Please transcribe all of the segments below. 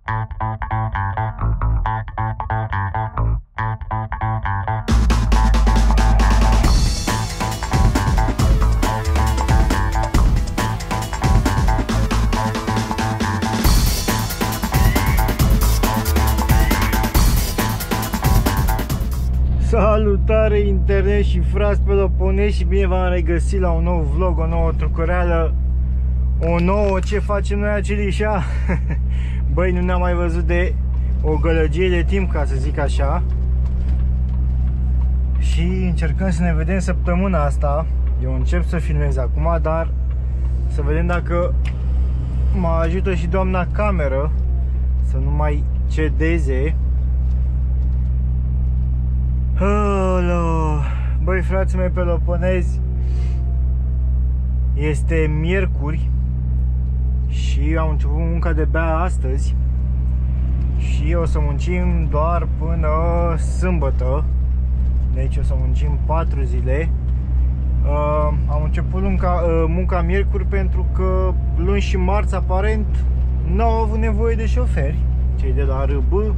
Salutare internet și frați peloponezi și bine v-am regăsit la un nou vlog, o nouă trucăreală, o nouă ce facem noi acelișa. Băi, nu ne-am mai văzut de o gălăgie de timp, ca să zic așa. Și încercăm să ne vedem săptămâna asta. Eu încep să filmez acum, dar să vedem dacă mă ajută și doamna cameră să nu mai cedeze. Hello. Băi, frații mei peloponezi, este miercuri și am început munca de-abia astăzi și o să muncim doar până sâmbătă. Deci o să muncim 4 zile. Am început munca miercuri pentru că luni și marți aparent n-au avut nevoie de șoferi, cei de la RB.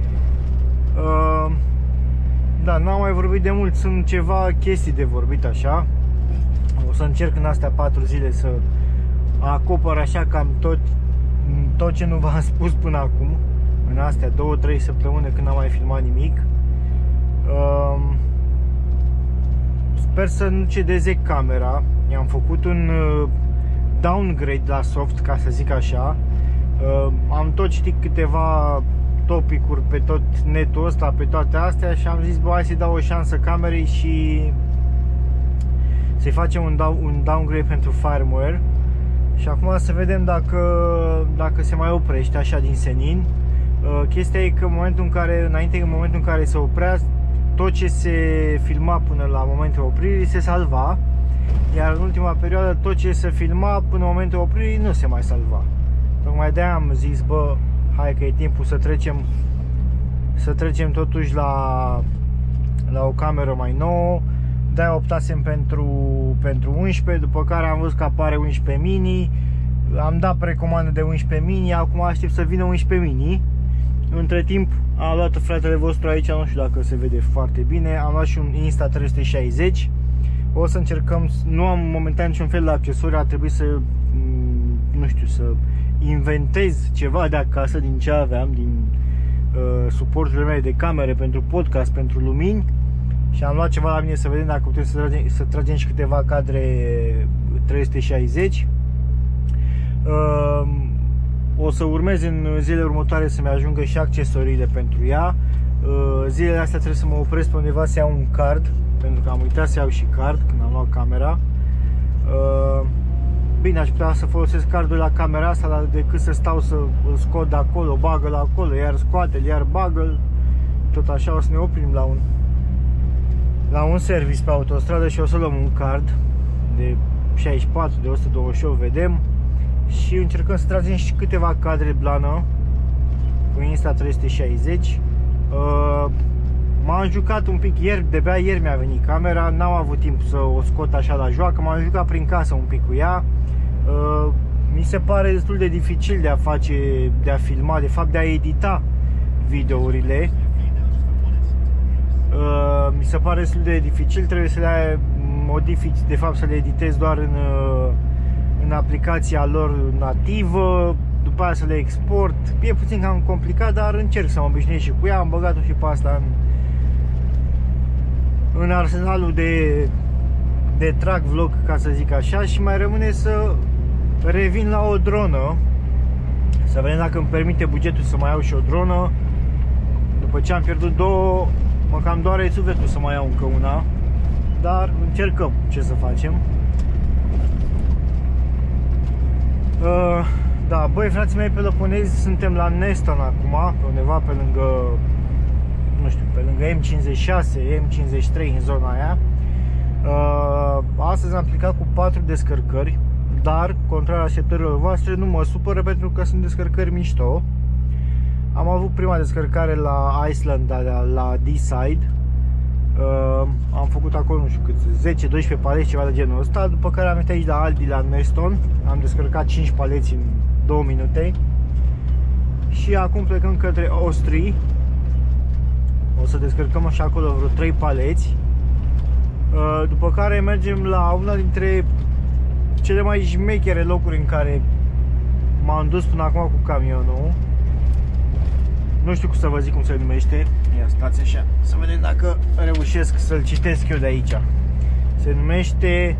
Da, n-am mai vorbit de mult, sunt ceva chestii de vorbit așa. O să încerc în astea 4 zile să acopăr așa cam tot ce nu v-am spus până acum. În astea 2-3 săptămâni când n-am mai filmat nimic. Sper să nu cedeze camera. I-am făcut un downgrade la soft, ca să zic așa. Am tot citit câteva topicuri pe tot netul ăsta, pe toate astea, și am zis, bă, hai să-i dau o șansă camerei și să-i facem un downgrade pentru firmware. Și acum să vedem dacă se mai oprește așa din senin. Chestia e că în momentul în care se oprea, tot ce se filma până la momentul opririi se salva, iar în ultima perioadă tot ce se filma până în momentul opririi nu se mai salva. Tocmai de-aia am zis, bă, hai că e timpul să trecem totuși la o cameră mai nouă. De-aia optasem pentru 11, după care am văzut că apare 11 mini. Am dat precomandă de 11 mini, acum aștept să vină 11 mini. Între timp am luat fratele vostru aici, nu știu dacă se vede foarte bine, am luat și un Insta360. O să încercăm, nu am momentan niciun fel de accesori, a trebuit să, nu știu, să inventez ceva de acasă din ce aveam, din suporturile mele de camere pentru podcast, pentru lumini, și am luat ceva la mine să vedem dacă putem să tragem și câteva cadre 360. O să urmez în zilele următoare să-mi ajungă și accesoriile pentru ea. Zilele astea trebuie să mă opresc pe undeva să iau un card, pentru că am uitat să iau și card când am luat camera. Bine, aș putea să folosesc cardul la camera asta, dar decât să stau să îl scot de acolo, bagă-l acolo, iar scoate-l, iar bagă-l. Tot așa o să ne oprim la un service pe autostradă și o să luăm un card de 64, de 128, vedem. Și încercăm să tragem și câteva cadre blană cu Insta360. M-am jucat un pic ieri, de-abia ieri mi-a venit camera, n-am avut timp să o scot așa la joacă, m-am jucat prin casă un pic cu ea. Mi se pare destul de dificil de a filma, de fapt de a edita videourile. Mi se pare destul de dificil, trebuie să le modifici, de fapt să le editez doar în aplicația lor nativă, după aia să le export. E puțin cam complicat, dar încerc să mă obișnuiesc și cu ea. Am băgat-o și pe asta în arsenalul de track vlog, ca să zic așa, și mai rămâne să revin la o dronă, să vedem dacă îmi permite bugetul să mai iau și o dronă. După ce am pierdut două, mă cam doare sufletul să mai iau încă una, dar încercăm ce să facem. Da, băi, frații mei peloponezi, suntem la Neston acum, pe undeva pe lângă, nu știu, pe lângă M56, M53, în zona aia. Astăzi am plecat cu 4 descărcări, dar, contrar așteptărilor voastre, nu mă supără pentru că sunt descărcări mișto. Am avut prima descărcare la Iceland, la D-Side. Am făcut acolo, nu știu cât, 10-12 paleți, ceva de genul ăsta. După care am venit aici la Aldi, la Neston. Am descărcat 5 paleți în 2 minute. Și acum plecăm către Ostrii. O să descărcăm și acolo vreo 3 paleți. După care mergem la una dintre cele mai șmechere locuri în care m-am dus până acum cu camionul. Nu știu cum să vă zic cum se numește. Ia stați așa, să vedem dacă reușesc să-l citesc eu de aici. Se numește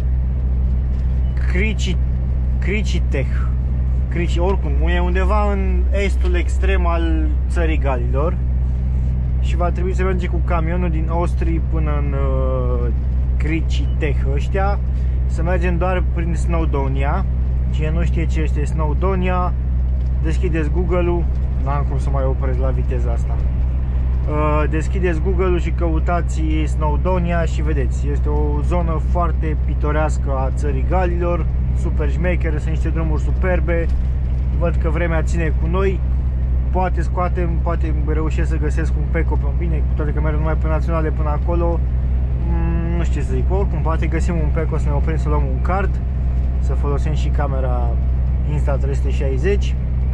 Cricitech. Oricum, e undeva în estul extrem al țării Galilor. Și va trebui să mergem cu camionul din Ostrii până în Cricitech ăștia. Să mergem doar prin Snowdonia. Cine nu știe ce este Snowdonia, deschideți Google-ul. N-am cum să mai opresc la viteza asta. Deschideți Google-ul și căutați Snowdonia și vedeți. Este o zonă foarte pitorească a țării Galilor. Super șmechere, sunt niște drumuri superbe. Văd că vremea ține cu noi. Poate scoatem, poate reușesc să găsesc un Peco, bine, cu toate că merg numai pe naționale până acolo. Nu știu ce să zic, oricum poate găsim un Peco să ne oprim, să luăm un card, să folosim și camera Insta360.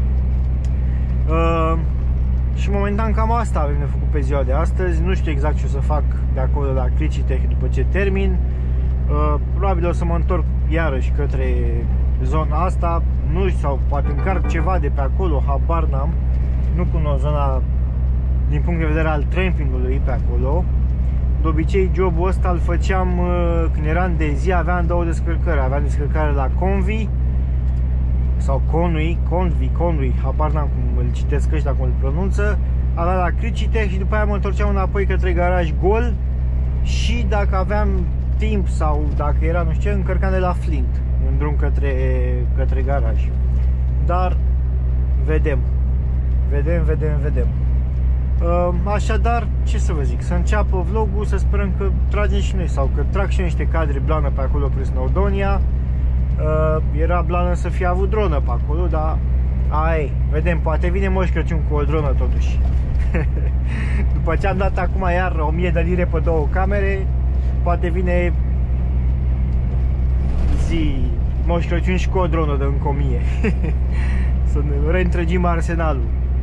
Și momentan cam asta avem de făcut pe ziua de astăzi. Nu știu exact ce o să fac de acolo la Cricitech după ce termin. Probabil o să mă întorc iarăși către zona asta. Nu știu, sau poate încarc ceva de pe acolo, habar n-am. Nu cunosc zona din punct de vedere al trampingului pe acolo. De obicei jobul ăsta îl făceam când eram de zi, aveam două descărcări. Aveam descărcare la Convi sau Convi, habar n-am cum îl citesc ăștia, cum îl pronunță. Aveam la Cricitech și după aia mă întorceam înapoi către garaj gol. Și dacă aveam timp sau dacă era nu știu ce, încărcam de la Flint în drum către garaj. Dar vedem. Așadar, ce să vă zic, să înceapă vlogul, să sperăm că tragem și noi sau că trag și niște cadre blană pe acolo prin Snowdonia. Era blană să fie avut dronă pe acolo, dar vedem, poate vine Moș Crăciun cu o dronă totuși. După ce am dat acum iar 1000 de lire pe două camere, poate vine Moș Crăciun și cu o dronă de încă 1000. Să ne reîntregim arsenalul.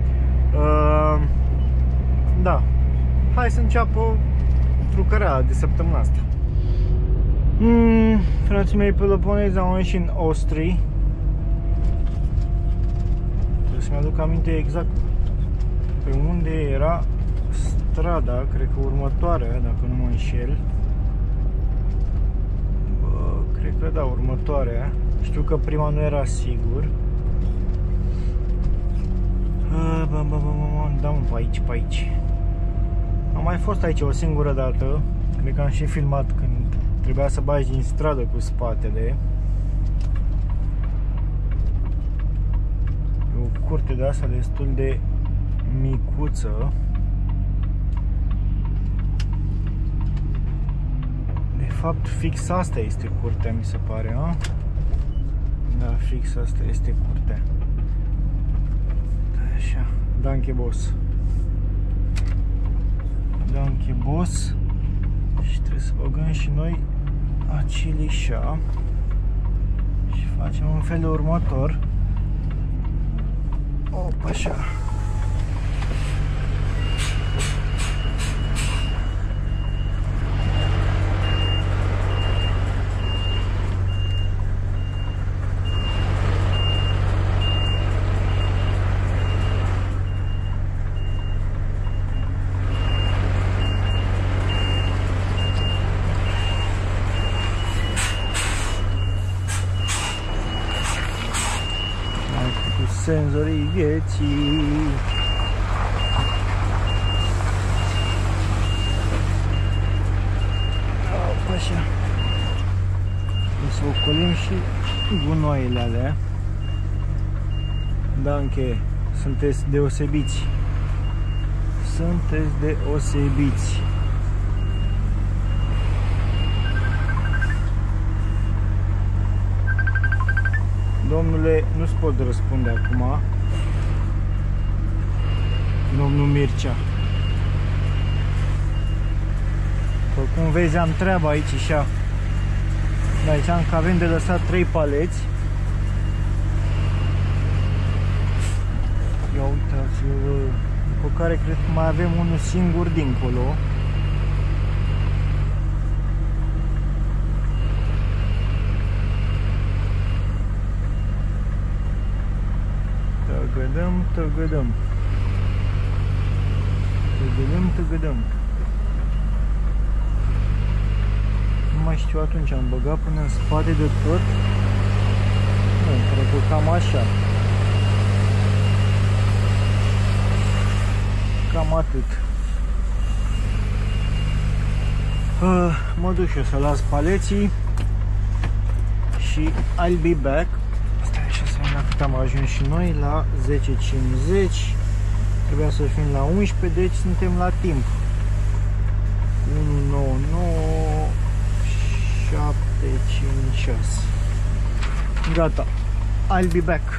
Da, hai să înceapă trucărea de săptămâna asta. Frații mei peloponezi au ieșit în Ostrii. Trebuie să-mi aduc aminte exact pe unde era strada, cred că următoarea, dacă nu mă înșel. Cred că da, următoarea. Știu că prima nu era sigur. Da, mă, pe aici. Am mai fost aici o singură dată. Cred că am și filmat când trebuia să bagi din stradă cu spatele. E o curte de asta destul de micuță. De fapt, fix asta este curtea, mi se pare, a? Da, fix asta este curtea. Așa, danke boss. Danke boss. Și trebuie să băgăm și noi acelișa. Și facem în felul următor. Opa, așa. Senzorii vieții. Opa, așa. O să ocolim și gunoaiele alea. Danke, sunteți deosebiți. Sunteți deosebiți. Domnule, nu-ți pot răspunde acum. Domnul Mircea. După cum vezi, am treaba aici și aici am că avem de lăsat 3 paleți. Ia uite După care cred că mai avem unul singur dincolo. Tăgădăm, tăgădăm. Tăgădăm, tăgădăm. Nu mai știu, atunci am băgat până în spate de tot. Nu, cred că cam așa. Cam atât. Mă duc și eu să las paleții și I'll be back. Stai așa să vedem la cât am ajuns și noi, la 10:50. Trebuia să fim la 11, deci suntem la timp. 199 756. Gata. I'll be back.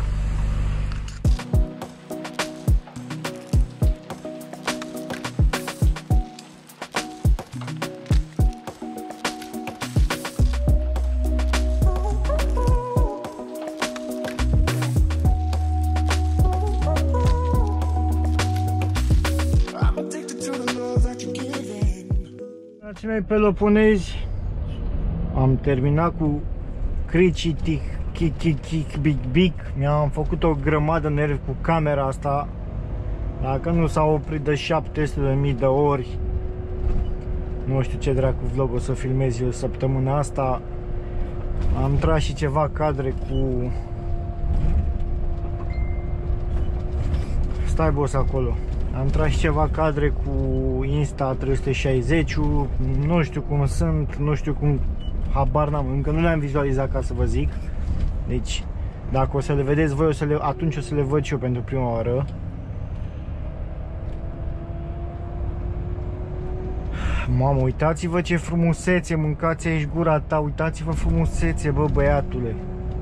Frații mei peloponezi, am terminat cu Cricitic, Big. Mi-am făcut o grămadă de nervi cu camera asta. Dacă nu s-a oprit de 700.000 de ori, nu știu ce dracu vlog o să filmez eu săptămâna asta. Am tras și ceva cadre cu... Stai boss acolo. Am tras și ceva cadre cu Insta360, nu știu cum sunt, nu știu cum, habar n-am, încă nu le-am vizualizat ca să vă zic. Deci, dacă o să le vedeți voi, atunci o să le văd și eu pentru prima oară. Mamă, uitați-vă ce frumusețe, mâncați aici gura ta, uitați-vă frumusețe, bă băiatule.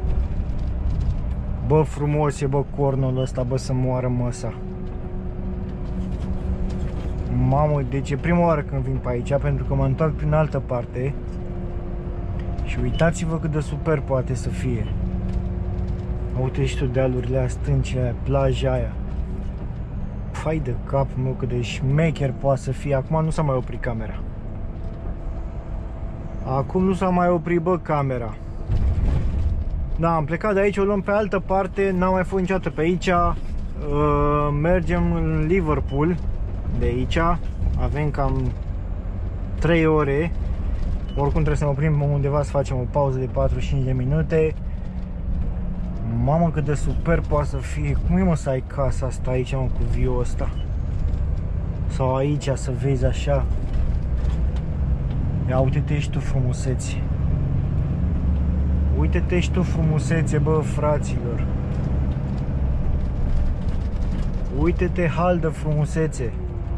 Bă frumos e, bă cornul ăsta, bă să moară măsa. Mamă, deci e prima oară când vin pe aici, pentru că mă întorc prin altă parte. Și uitați-vă cât de super poate să fie. Uite și tu dealurile aia, stâncile aia, plaja aia. Fai de capul meu cât de șmecher poate să fie. Acum nu s-a mai oprit camera. Acum nu s-a mai oprit, bă, camera. Da, am plecat de aici, o luăm pe altă parte. N-am mai fost niciodată pe aici. Mergem în Liverpool. De aici avem cam 3 ore. Oricum trebuie să ne oprim undeva să facem o pauză de 45 de minute. Mamă cât de super poate să fie. Cum e mă să ai casa asta aici, mă, cu viul ăsta? Sau aici să vezi așa. Ia uite-te și tu frumuseți. Uite-te și tu frumusețe, bă, fraților. Uite-te hal de frumusețe.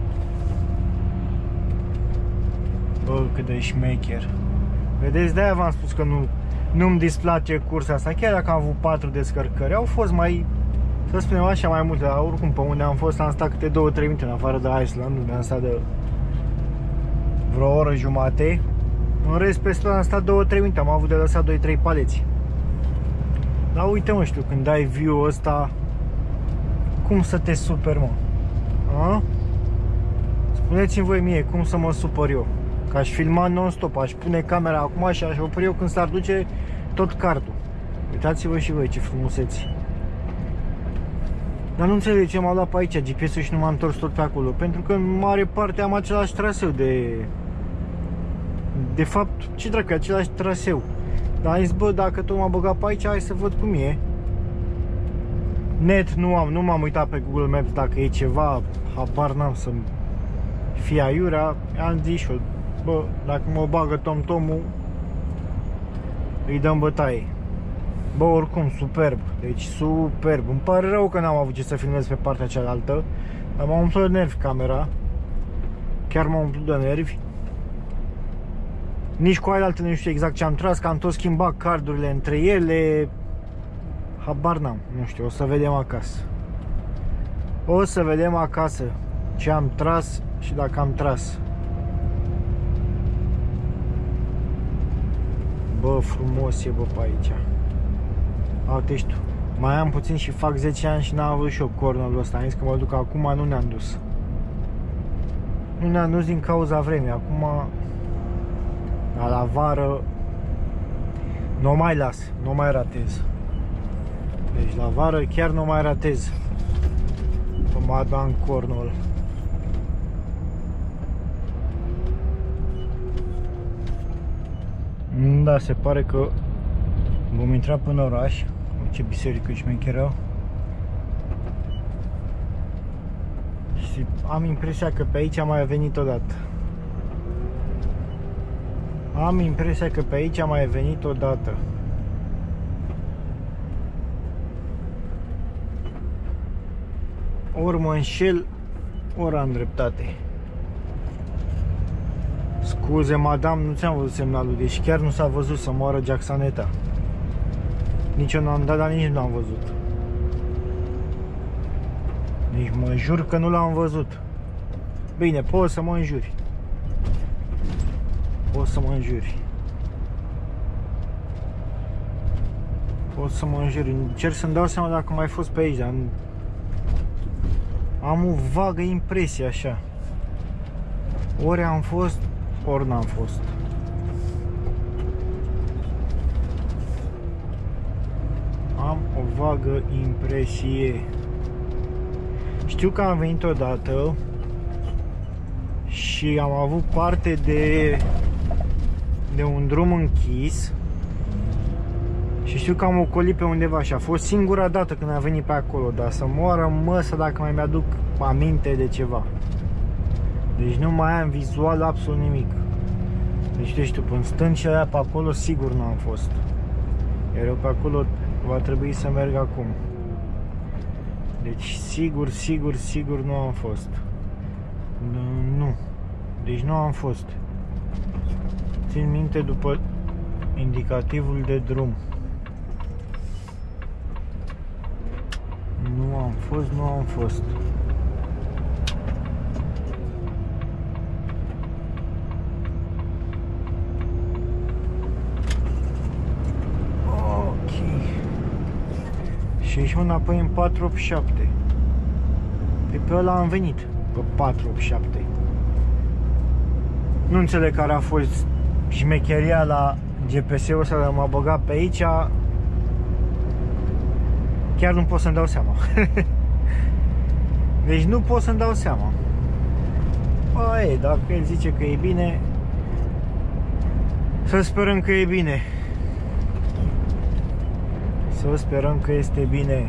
Bă, cât de șmecher. Vedeți, de-aia v-am spus că nu-mi displace cursa asta. Chiar dacă am avut 4 descărcări, au fost mai, să spunem așa, mai multe. Dar oricum pe unde am fost am stat câte 2-3 minute, în afară de Iceland, unde am stat de vreo oră jumate. În rest, pe tot am stat 2-3 minute, am avut de lăsat 2-3 paleți. Dar uite, mă, știu, când ai view-ul ăsta, cum să te superi, mă? A? Spuneți-mi voi mie cum să mă supăr eu. Că aș filma non-stop, aș pune camera acum și aș opri eu când s-ar duce tot cardul. Uitați-vă și voi ce frumuseți. Dar nu înțeleg de ce m-am luat pe aici GPS-ul și nu m-am întors tot pe acolo. Pentru că în mare parte am același traseu de fapt, ce dracu, același traseu. Dar am zis, bă, dacă tot m-am băgat pe aici, hai să văd cum e. Net nu m-am uitat pe Google Maps dacă e ceva, habar n-am să fie aiurea. Am zis și eu, bă, dacă mă bagă Tom-Tomul, îi dăm bătaie. Bă, oricum, superb, deci superb. Îmi pare rău că n-am avut ce să filmez pe partea cealaltă, dar m-a umplut de nervi camera. Chiar m-a umplut de nervi. Nici cu ailaltă nu știu exact ce am tras, că am tot schimbat cardurile între ele. Habar n-am, nu știu, o să vedem acasă. O să vedem acasă ce am tras și dacă am tras. Bă, frumos e, bă, pe aici. Uite și tu, Mai am puțin și fac 10 ani și n-am avut și eu cornul ăsta. Am zis că mă duc acum, nu ne-am dus. Nu ne-am dus din cauza vremii. Acum, la vară, nu mai las, nu mai ratez. Deci la vară chiar nu mai ratez. Mă da în cornul. Da, se pare că vom intra până în oraș. Ce biserică șmecheră. Și am impresia că pe aici am mai venit odată. Am impresia că pe aici am mai venit odată. Ori mă înșel, ori am dreptate. Scuze, madame, nu ți-am văzut semnalul, deci chiar nu s-a văzut să moară Jacksaneta. Nici eu n-am dat, dar nici nu l-am văzut. Deci mă jur că nu l-am văzut. Bine, poți să mă înjuri. Poți să mă înjuri. Poți să mă înjuri. Încerc să-mi dau seama dacă mai fost pe aici, dar am o vagă impresie așa. Ori am fost, ori n-am fost. Am o vagă impresie. Știu că am venit odată și am avut parte de un drum închis. Și știu că am ocolit pe undeva și a fost singura dată când am venit pe acolo. Dar să moară măsă dacă mai mi-aduc aminte de ceva. Deci nu mai am vizual absolut nimic. Deci știu, în stâncea aia pe acolo sigur nu am fost. Iar eu pe acolo va trebui să merg acum. Deci sigur nu am fost. Nu. Deci nu am fost. Țin minte după indicativul de drum. Nu am fost. Ok. Și ieșim înapoi în 487. Pe ăla am venit. Pe 487. Nu înțeleg care a fost șmecheria la GPS-ul ăsta de m-a băgat pe aici. Chiar nu pot să-mi dau seama. Deci nu pot să-mi dau seama. Băi, dacă el zice că e bine, să sperăm că e bine. Să sperăm că este bine.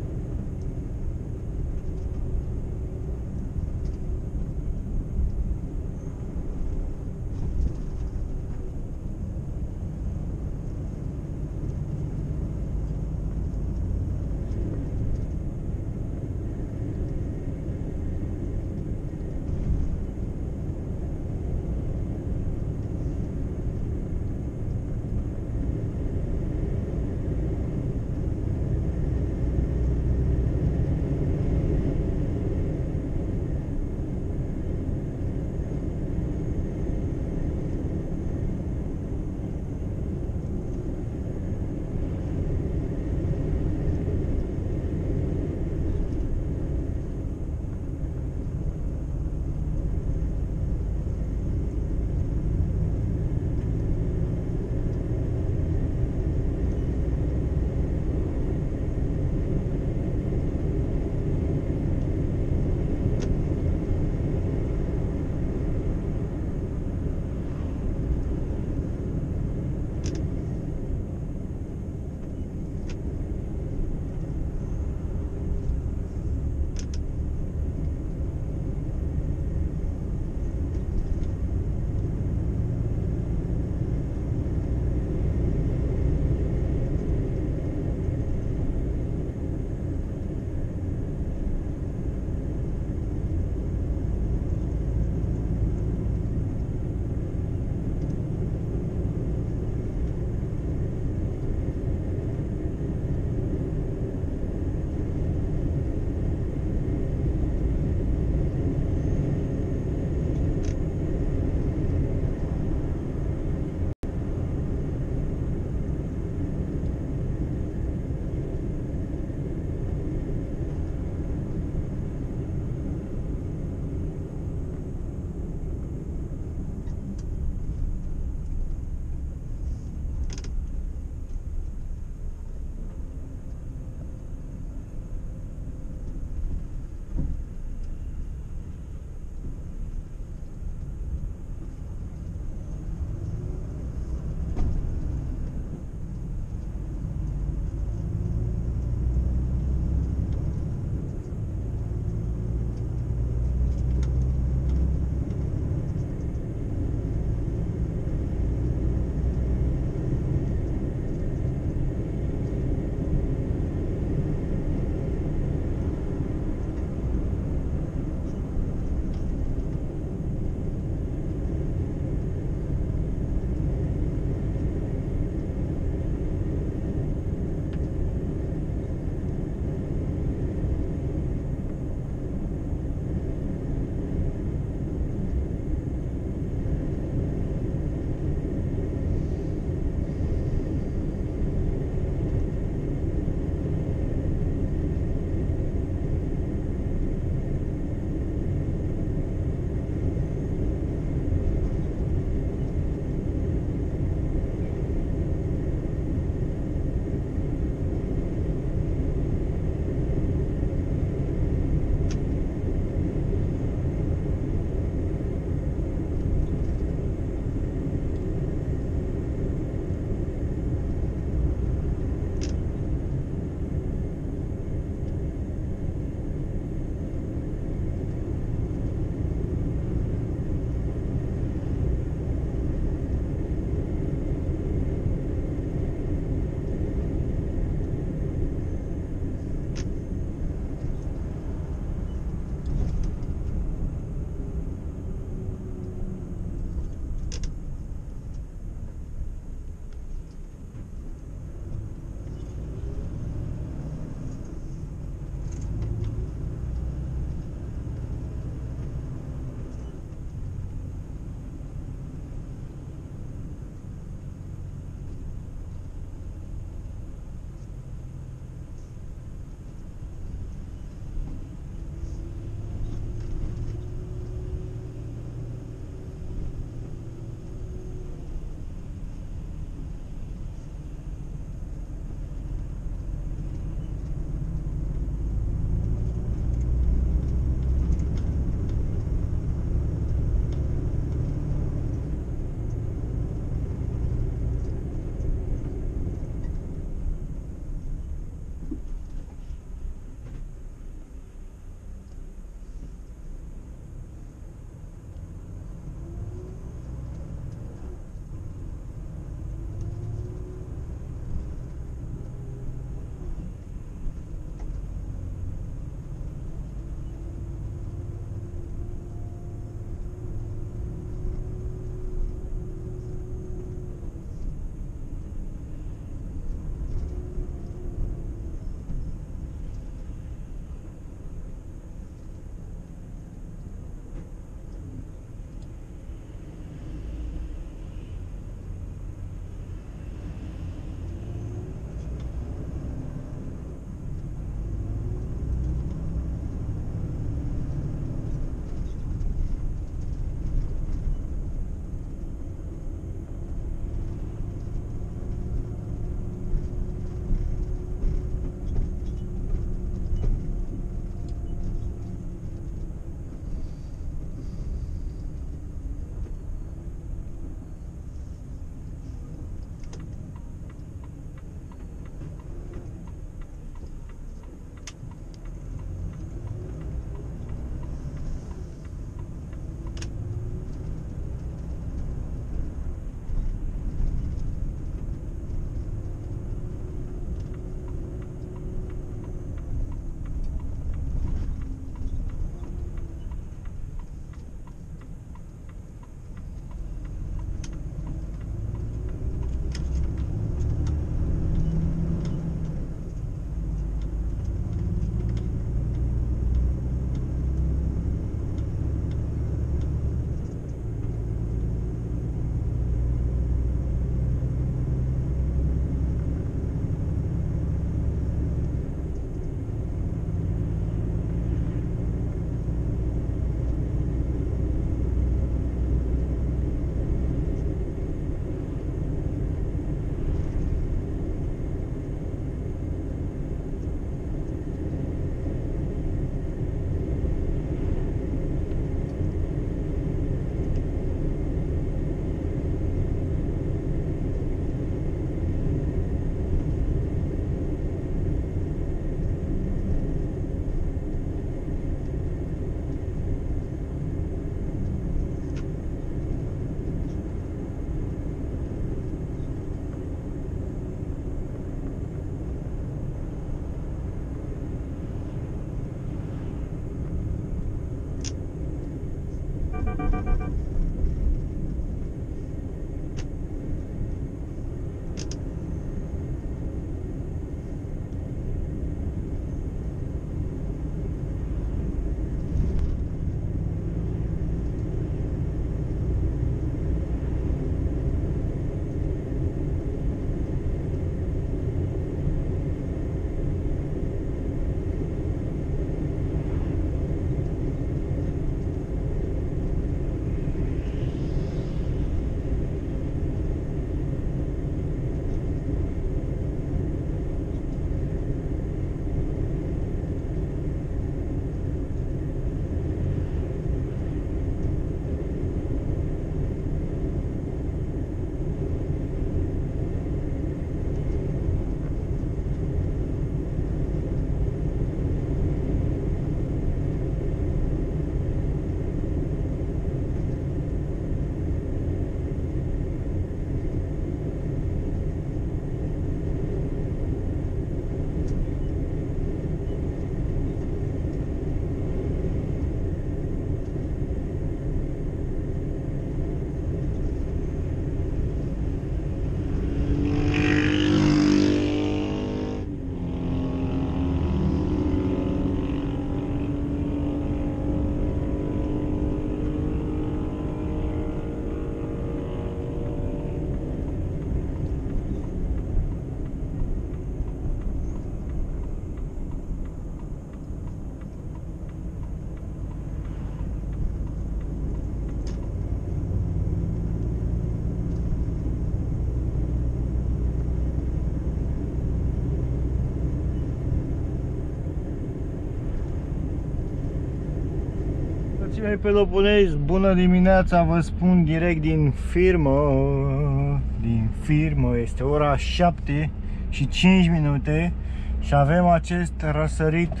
frații mei peloponezi, bună dimineața, vă spun direct din firmă. Din firmă, este ora 7 și 5 minute și avem acest răsărit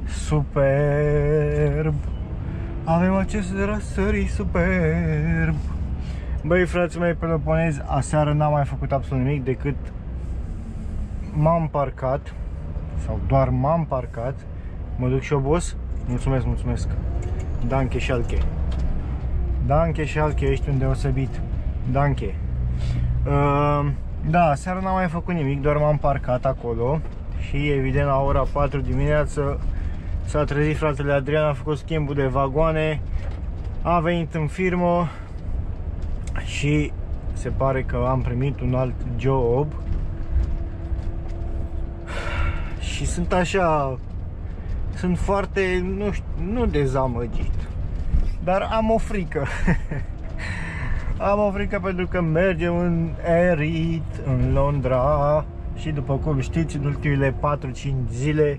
superb. Avem acest răsărit superb. Băi, frații mei peloponezi, aseară n-am mai făcut absolut nimic decât m-am parcat, sau doar m-am parcat. Mă duc și obos? Mulțumesc, mulțumesc. Danke Schalke. Danke Schalke, ești un deosebit. Danke. Da, seara n-am mai făcut nimic, doar m-am parcat acolo. Și evident la ora 4 dimineață s-a trezit fratele Adrian, a făcut schimbul de vagoane, a venit în firmă și se pare că am primit un alt job. Și sunt așa, sunt foarte, nu știu, nu dezamăgit, dar am o frică. Am o frică pentru că mergem în Erit, în Londra. Și după cum știți, în ultimele 4-5 zile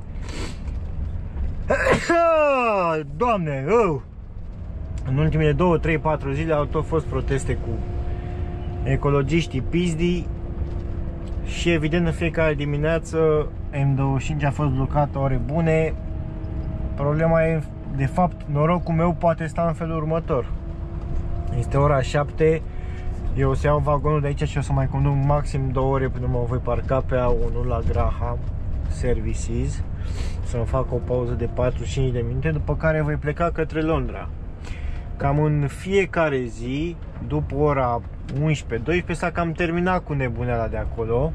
Doamne, în ultimele 2, 3, 4 zile au tot fost proteste cu ecologiștii pizdii. Și evident în fiecare dimineață M25 a fost blocat ore bune. Problema e, de fapt, norocul meu poate sta în felul următor. Este ora 7. Eu o să iau vagonul de aici și o să mai conduc maxim 2 ore până mă voi parca pe A1 la Graham Services. Să-mi fac o pauză de 45 de minute, după care voi pleca către Londra. Cam în fiecare zi, după ora 11-12, s-a cam terminat cu nebuneala de acolo.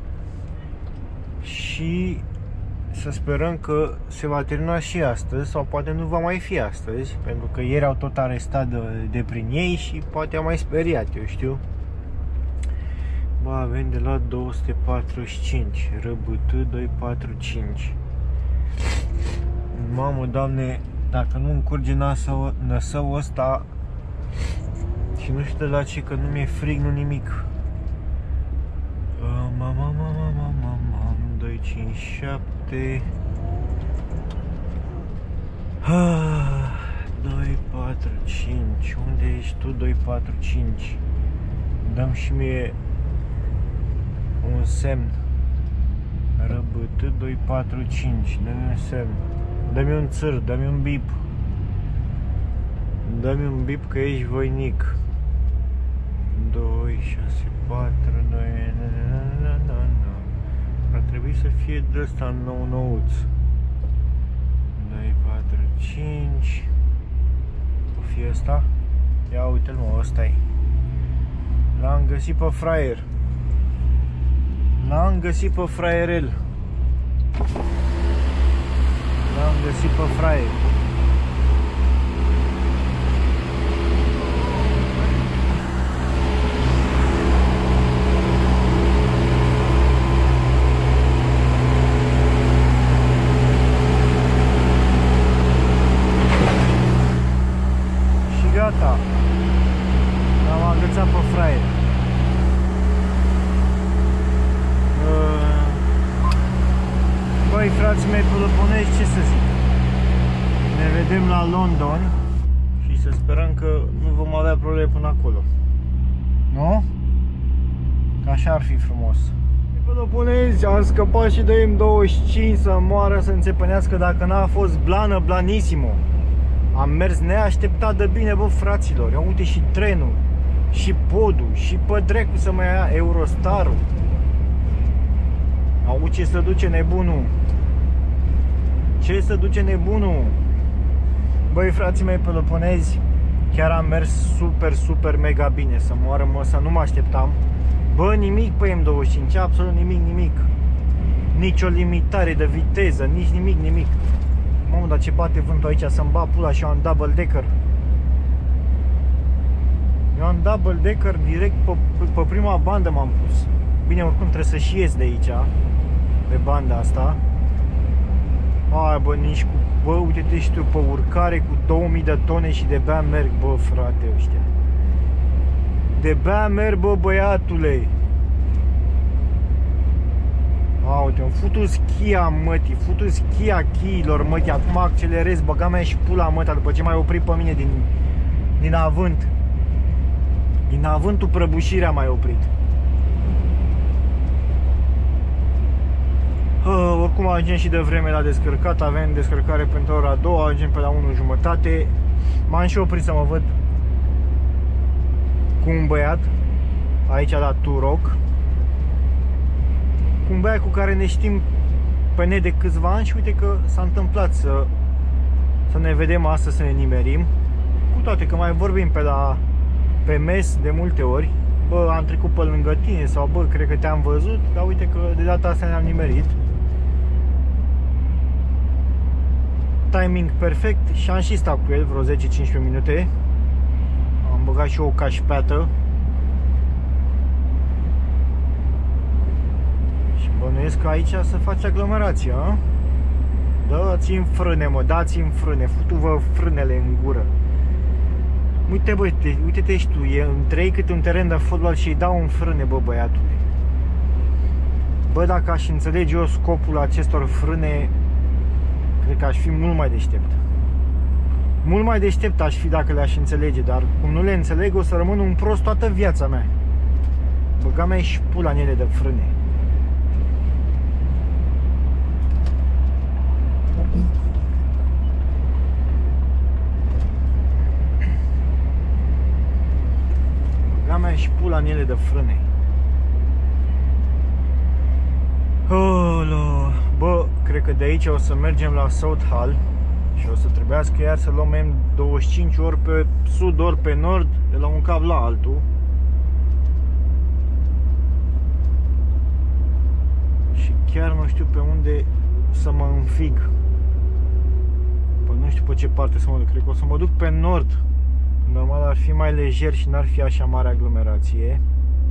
Și să sperăm că se va termina și astăzi, sau poate nu va mai fi astăzi, pentru că ieri au tot arestat de prin ei și poate am mai speriat, eu știu. Bă, avem de la 245, RBT 245. Mamă, Doamne, dacă nu încurge năsăul ăsta și nu știu de la ce, că nu mi-e frig, nu nimic. 257 245. Unde ești tu, 245? Dăm și mie un semn. RBT 245. Dă-mi un semn. Dă-mi un țâr, dă-mi un bip. Dă-mi un bip că ești voinic. 264 2 ar trebui să fie de ăsta nou-nouț. 2, 4, 5. O fi ăsta? Ia uite-l, mă, ăsta-i. L-am găsit pe fraier. L-am găsit pe fraierel. L-am găsit pe fraier. Gata, l-am agățat pe fraier. Băi, frații mei peloponezi, ce să zic, ne vedem la London și să sperăm că nu vom avea probleme până acolo. Nu? Că așa ar fi frumos. Peloponezi, am scăpat și de M25 să moară, să înțepănească, dacă n-a fost blană, blanissimo. Am mers neașteptat de bine, bă, fraților. Ia uite și trenul, și podul, și pe dracu să mai ia Eurostarul. Au, ce să duce nebunul. Ce să duce nebunul. Băi, frații mei peloponezi, chiar am mers super, super mega bine. Să moară, mă, să nu mă așteptam. Bă, nimic pe M25, absolut nimic, nimic. Nici o limitare de viteză, nici nimic, nimic. Mamă, dar ce bate vântul aici, să-mi bat pula și eu am double decker. Eu am double decker direct pe prima bandă m-am pus. Bine, oricum trebuie să și ies de aici, pe banda asta. Hai, bă, nici cu... Bă, uite-te și tu pe urcare cu 2000 de tone și de-abia merg, bă, frate, ăștia. De-abia merg, bă, băiatule. uite, îmi futu schia mătii, futu schia chiilor mătii, acum accelerez, băga mea și pula măta după ce m-ai oprit pe mine din avânt. Din avântul prăbușirea m-ai oprit. Oricum ajungem și de vreme la descărcat, avem descărcare pentru ora 2, ajungem pe la 1:30. M-am și oprit să mă văd cu un băiat aici la Turok, cu un băiat cu care ne știm pe net de câțiva ani și uite că s-a întâmplat să ne vedem astăzi, să ne nimerim, cu toate că mai vorbim pe mes de multe ori. Bă, am trecut pe lângă tine sau bă, cred că te-am văzut, dar uite că de data asta ne-am nimerit. Timing perfect și am și stat cu el vreo 10-15 minute. Am băgat și eu o cașpeată și bănuiesc că aici să face aglomerația, a? Dați-mi frâne, mă, dați-mi frâne, futu-vă frânele în gură. Uite, bă, uite-te și tu, trei câte un teren de fotbal și îi dau în frâne, bă, băiatule. Bă, dacă aș înțelege eu scopul acestor frâne, cred că aș fi mult mai deștept. Mult mai deștept aș fi dacă le-aș înțelege, dar cum nu le înțeleg, o să rămân un prost toată viața mea. Băga mea și pula în ele de frâne. Băga mea și pula în ele de frâne. Bă, cred că de aici o să mergem la Southall și o să trebuiască iar să luăm M25 ori pe sud, ori pe nord, de la un cap la altul. Și chiar nu știu pe unde să mă înfig. Păi nu știu pe ce parte să mă duc, cred că o să mă duc pe nord. Normal ar fi mai lejer și n-ar fi așa mare aglomerație.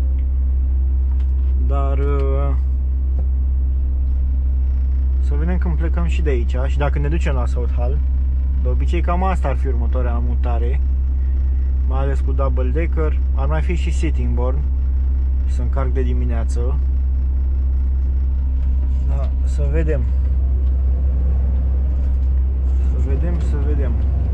Dar să vedem când plecăm și de aici și dacă ne ducem la Southall. De obicei cam asta ar fi următoarea mutare, mai ales cu double decker. Ar mai fi și Sittingbourne, să încarc de dimineață. Da, să vedem. Să vedem.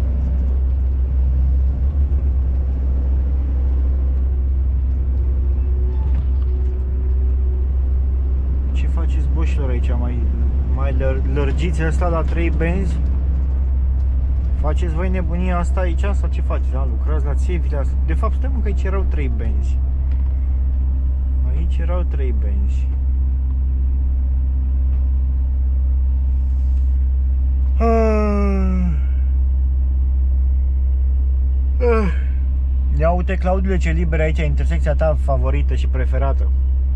Ce faceți, boșilor, aici? Mai lărgiți asta la 3 benzi? Faceți voi nebunia asta aici sau ce faceți? Lucrați la țevile astea? De fapt, stai mă, că aici erau 3 benzi. Aici erau 3 benzi. Ia uite, Claudiule, ce liber aici, intersecția ta favorită și preferată.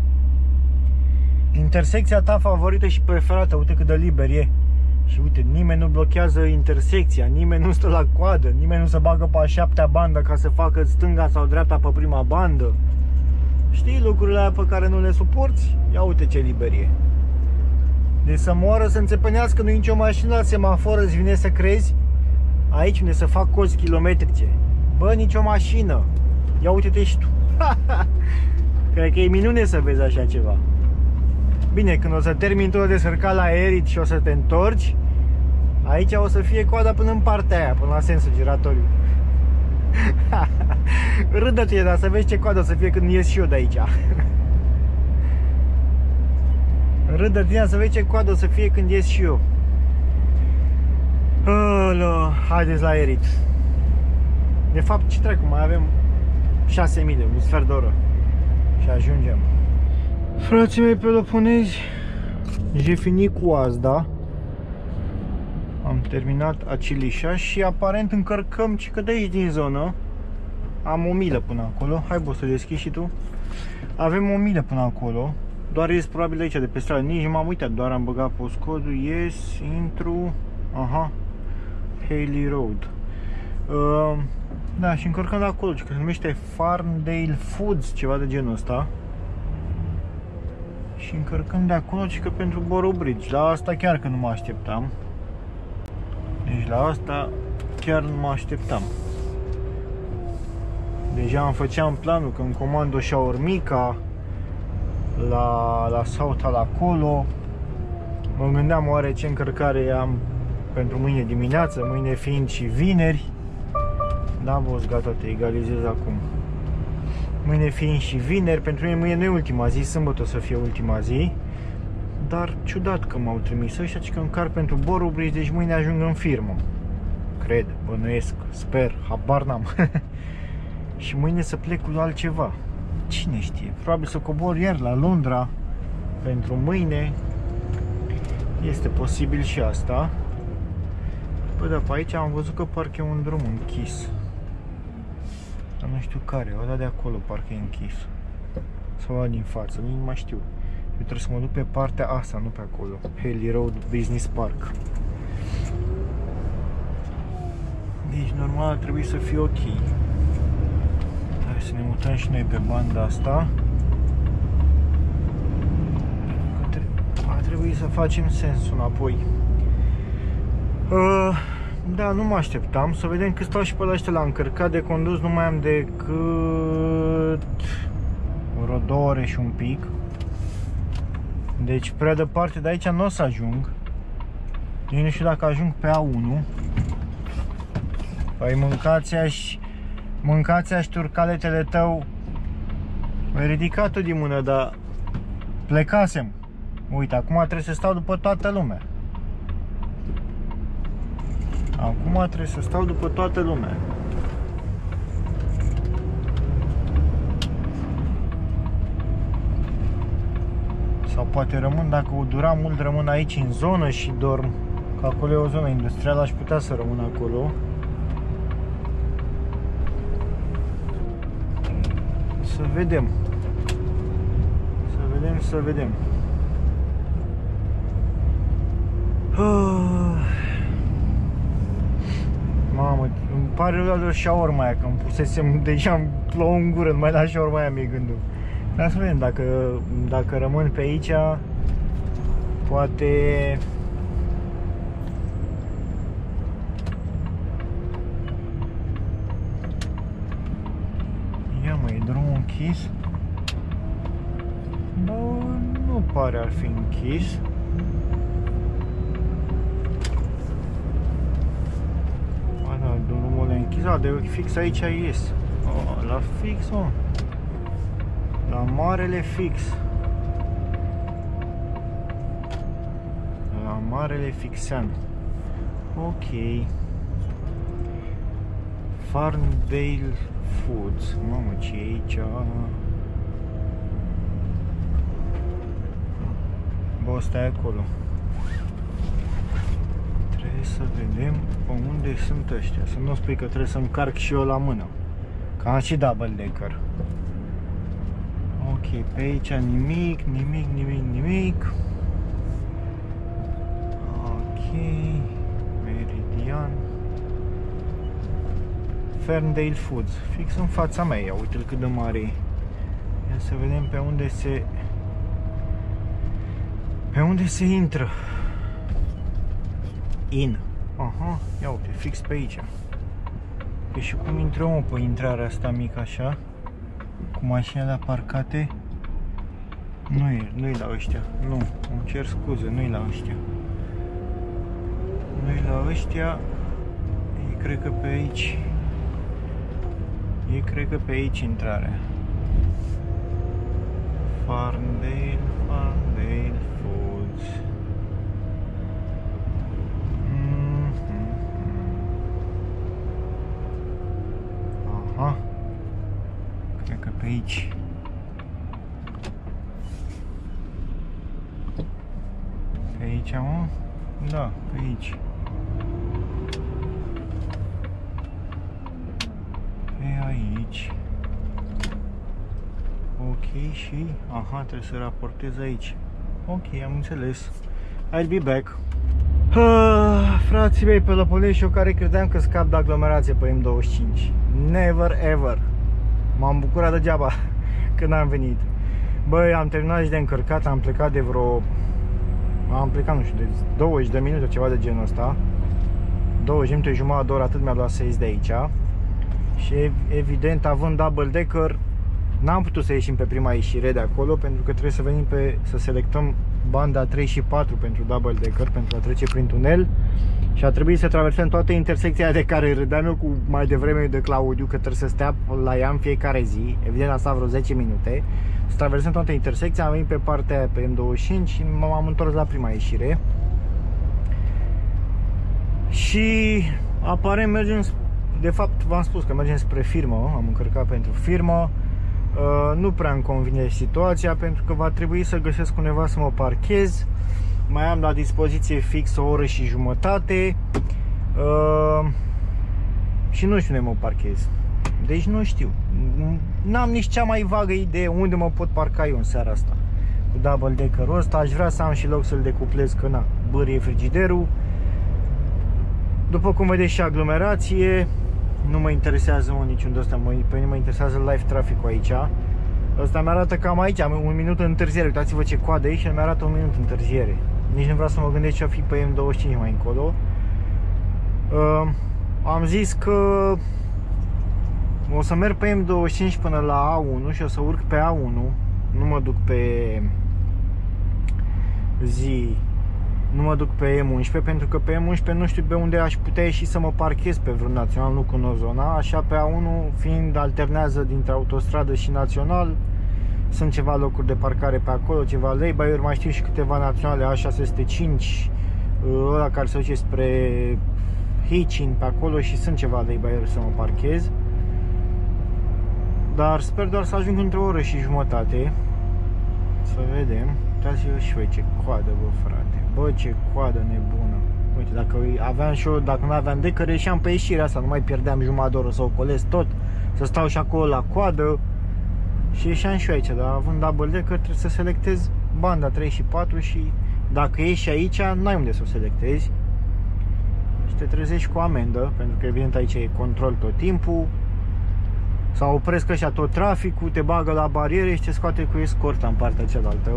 Intersecția ta favorită și preferată, uite cât de liber e. Și uite, nimeni nu blochează intersecția, nimeni nu stă la coadă, nimeni nu se bagă pe a 7-a bandă ca să facă stânga sau dreapta pe prima bandă. Știi lucrurile alea pe care nu le suporți? Ia uite ce liber e. Deci să moară, să înțepenească, nu e nicio mașină la semafor, îți vine să crezi? Aici unde să fac cozi kilometrice. Bă, nicio mașină. Ia uite-te și tu. Cred că e minune să vezi așa ceva. Bine, când o să termin tot de descărcat la Erit și o să te întorci, aici o să fie coada până în partea aia, până la sensul giratoriu. Râdă-te, dar să vezi ce coadă o să fie când ies și eu de aici. Râdă-te, să vezi ce coadă o să fie când ies și eu. Haideți la Erit. De fapt, ce trecu? Mai avem 6.000 de un sfert de oră și ajungem. Frații mei peloponezi, j'ai fini cu Azda. Am terminat Acilișa și aparent încărcăm cică de aici din zonă. Am 1 milă până acolo. Hai, bă, să deschizi și tu. Avem 1 milă până acolo. Doar ies probabil aici de pe stradă. Nici nu m-am uitat, doar am băgat postcodul. Ies, intru. Aha, Haley Road. Da, și încărcăm de acolo, că se numește Farmdale Foods, ceva de genul ăsta. Și încărcăm de acolo, că pentru Borough Bridge. La asta chiar că nu mă așteptam. Deci la asta chiar nu mă așteptam. Deja îmi făceam planul că îmi comand o șaurmica la Southall acolo. Mă gândeam oare ce încărcare am pentru mâine dimineață, mâine fiind și vineri. Da, boss, gata, te egalizez acum. Mâine fiind și vineri, pentru mine mâine nu e ultima zi, sâmbătă o să fie ultima zi. Dar ciudat că m-au trimis ăștia, că încarc pentru Boroughbridge, deci mâine ajung în firmă. Cred, bănuiesc, sper, habar n-am. Și mâine să plec cu altceva. Cine știe, probabil să cobor ieri la Londra pentru mâine. Este posibil și asta. Păi da, pe aici am văzut că parcă e un drum închis. Dar nu știu care, ăla de acolo parcă e închis. Sau ăla din față, nu mai știu. Eu trebuie să mă duc pe partea asta, nu pe acolo. Haley Road Business Park. Deci normal ar trebui să fie ok. Hai să ne mutăm și noi pe banda asta. Ar trebui să facem sensul înapoi. Da, nu mă așteptam. Să vedem cât stau și pe ăștia la încărcat. De condus nu mai am decât vreo 2 ore și un pic. Deci prea departe de aici nu o să ajung. Eu nu știu dacă ajung pe A1. Păi mâncați-aș turcaletele tău. M-ai ridicat-o din mână, dar plecasem. Uite, acum trebuie să stau după toată lumea. Acum trebuie să stau după toată lumea. Sau poate rămân, dacă o dura mult, rămân aici în zonă și dorm. Că acolo e o zonă industrială, aș putea să rămân acolo. Să vedem. Să vedem. Mamă, îmi pare rău de shawarma aia, că îmi pusesem, deja îmi plouă în gură, nu mai la shawarma aia mi-e gândul. Dar să vedem, dacă rămân pe aici, poate... Ia mă, e drumul închis? Bă, nu pare ar fi închis. Drumul e închis, de fix aici ies. La fix, mă. La marele fix. La marele fixan. Ok. Farndale Foods. Mamă, ce e aici? Bă, stai acolo. Trebuie să vedem pe unde sunt ăștia. Să nu spui că trebuie să-mi carc și eu la mână. Că am și double decker. Ok, pe aici nimic. Ok. Meridian. Ferndale Foods. Fix în fața mea. Ia uite-l cât de mare e. Ia să vedem pe unde se... Pe unde se intră. Aha, ia uite, fix pe aici. Păi și cum intrăm pe intrarea asta mică așa, cu mașinile parcate? Nu-i la ăștia. Nu, îmi cer scuze, nu-i la ăștia. Nu-i la ăștia. E cred că pe aici. E cred că pe aici intrarea. Farndale Foods. Aha. Cred că pe aici. Pe aici, mă? Da, pe aici. Pe aici. Ok, și... Aha, trebuie să raportez aici. Ok, am înțeles. I'll be back. Frații mei peloponiși, eu care credeam că scap de aglomerație pe M25. Never ever. M-am bucurat degeaba când am venit. Băi, am terminat și de încărcat, am plecat de vreo... Am plecat, nu știu, de 20 de minute, ceva de genul ăsta. 20 minute, jumătate de oră, atât mi-a luat să ies de aici. Și evident, având double decker, N-am putut să ieșim pe prima ieșire de acolo pentru că trebuie să venim să selectăm banda 3 și 4 pentru double decker, pentru a trece prin tunel. Și a trebuit să traversăm toată intersecția de care râdeam eu cu mai devreme de Claudiu, că trebuie să stea la ea în fiecare zi. Evident, asta vreo 10 minute. Să traversăm toată intersecția, am venit pe partea aia, pe M25 și m-am întors la prima ieșire. Și aparent mergem, de fapt v-am spus că mergem spre firmă, am încărcat pentru firmă. Nu prea îmi convine situația pentru că va trebui să găsesc undeva să mă parchez. Mai am la dispoziție fix o oră și jumătate și nu știu unde mă parchez. Deci nu știu. N-am nici cea mai vagă idee unde mă pot parca eu în seara asta cu double decker-ul ăsta. Aș vrea să am și loc să-l decuplez, că na, bârie frigiderul. După cum vedeți și aglomerație. Nu mă interesează niciun de ăsta, pe mine mă interesează live traffic-ul aici. Ăsta mi-arată cam aici, am un minut întârziere. Uitați-vă ce coadă aici și mi-arată un minut întârziere. Nici nu vreau să mă gândesc ce a fi pe M25 mai încolo. Am zis că o să merg pe M25 până la A1 și o să urc pe A1. Nu mă duc pe Nu mă duc pe M11 pentru că pe M11 nu știu pe unde aș putea ieși să mă parchez pe vreun național, nu cunosc zona. Așa pe A1, fiind alternează dintre autostradă și național, sunt ceva locuri de parcare pe acolo, ceva lay-by-uri, mai știu și câteva naționale, A605, ăla care se duce spre Hitchin pe acolo, și sunt ceva lay-by-uri să mă parchez. Dar sper doar să ajung într-o oră și jumătate. Să vedem. Uitați-vă și voi ce coadă, bă, frate. Bă, ce coadă nebună. Uite, dacă aveam și eu, dacă nu aveam decker, ieșeam pe ieșirea asta, nu mai pierdeam jumătate de oră să ocolesc tot, să stau și acolo la coadă. Și ieșeam și eu aici, dar având double decker trebuie să selectez banda 3 și 4 și dacă ieși aici, n-ai unde să o selectezi. Și te trezești cu amendă, pentru că evident aici e control tot timpul. Sau opresc ăștia tot traficul, te bagă la bariere și te scoate cu escorta în partea cealaltă.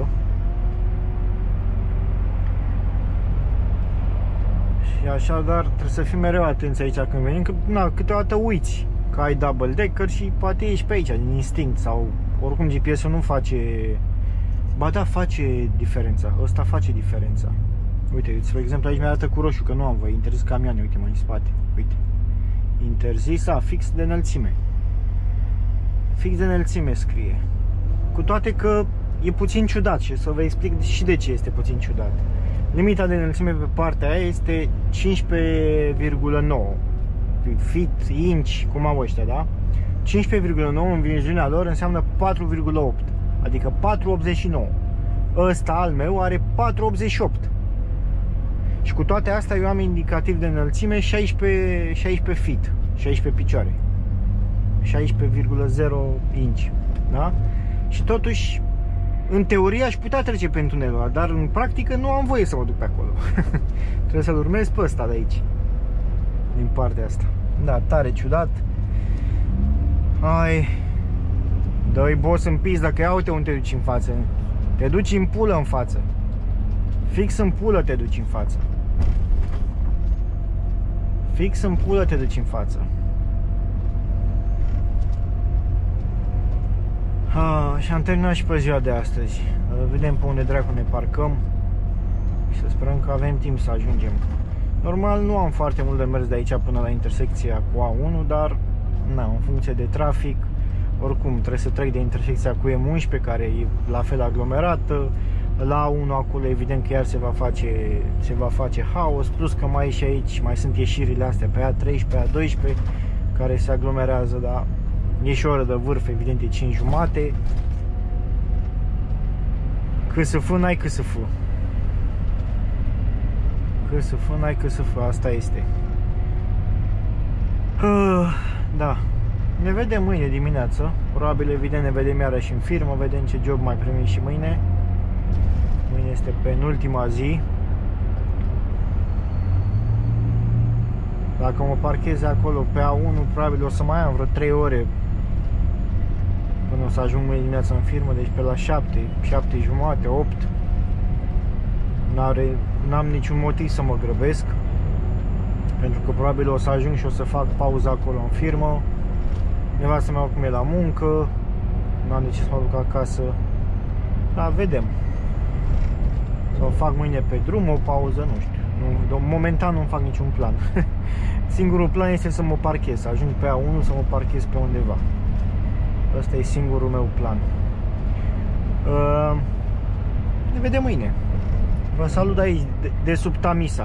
Și așadar trebuie să fii mereu atenți aici când venim, că na, câteodată uiți că ai double decker și poate ești pe aici din instinct, sau oricum GPS-ul nu face. Ba da, face diferența. Ăsta face diferența. Uite, spre exemplu aici mi-arată cu roșu că nu am voie. Interzis camioane, uite mai în spate. Uite. Interzis, fix de înălțime. Fix de înălțime scrie. Cu toate că e puțin ciudat și să vă explic și de ce este puțin ciudat. Limita de înălțime pe partea aia este 15,9 feet, inch, cum au ăștia, da? 15,9 în viziunea lor înseamnă 4,8, adică 4,89. Ăsta al meu are 4,88. Și cu toate astea eu am indicativ de înălțime 16 feet, 16 picioare, 16,0 inch, da? Și totuși, în teorie aș putea trece pe tunelul ăla, dar în practică nu am voie să mă duc pe acolo. Trebuie să-l urmez pe ăsta de aici, din partea asta. Da, tare ciudat. Hai, dă-i boss în pis, dacă ia uite unde te duci în față. Te duci în pulă în față. Fix în pulă te duci în față. Fix în pulă te duci în față. Și am terminat și pe ziua de astăzi. Vedem pe unde dracu ne parcăm și să sperăm că avem timp să ajungem. Normal nu am foarte mult de mers de aici până la intersecția cu A1, dar na, în funcție de trafic, oricum trebuie să trec de intersecția cu M11, care e la fel aglomerată. La A1 acolo evident că iar se va face haos, plus că mai e și aici, mai sunt ieșirile astea pe A13, pe A12 care se aglomerează, dar e și o oră de vârf, evident e 5 jumate. Cât să fă, n-ai cât să fă. Cât să fă, n-ai cât să fă, asta este. Da. Ne vedem mâine dimineață. Probabil, evident, ne vedem iarăși în firmă. Vedem ce job mai primim și mâine. Mâine este penultima zi. Dacă mă parchez acolo pe A1, probabil o să mai am vreo 3 ore până o să ajung mâine dimineața în firmă. Deci pe la 7, 7 jumate, 8. N-am niciun motiv să mă grăbesc, pentru că probabil o să ajung și o să fac pauză acolo în firmă. Nevastă mea acum e la muncă, n-am de ce să mă duc acasă. Da, vedem. Sau fac mâine pe drum o pauză, nu știu. Momentan nu fac niciun plan. Singurul plan este să mă parchez, să ajung pe A1, să mă parchez pe undeva. Ăsta e singurul meu plan. Ne vedem mâine. Vă salut aici de sub Tamisa.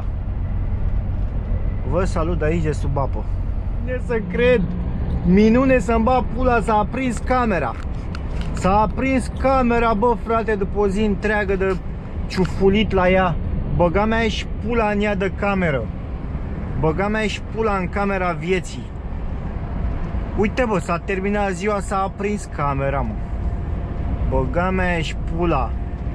Vă salut aici de sub apă. Ne să cred. Minune să-mi bat pula, s-a aprins camera. S-a aprins camera, bă frate, după o zi întreagă de ciufulit la ea. Băga mea și pula în ea de cameră. Băga mea și pula în camera vieții. Uite bă, s-a terminat ziua, s-a aprins camera, mă. Băga mea și pula.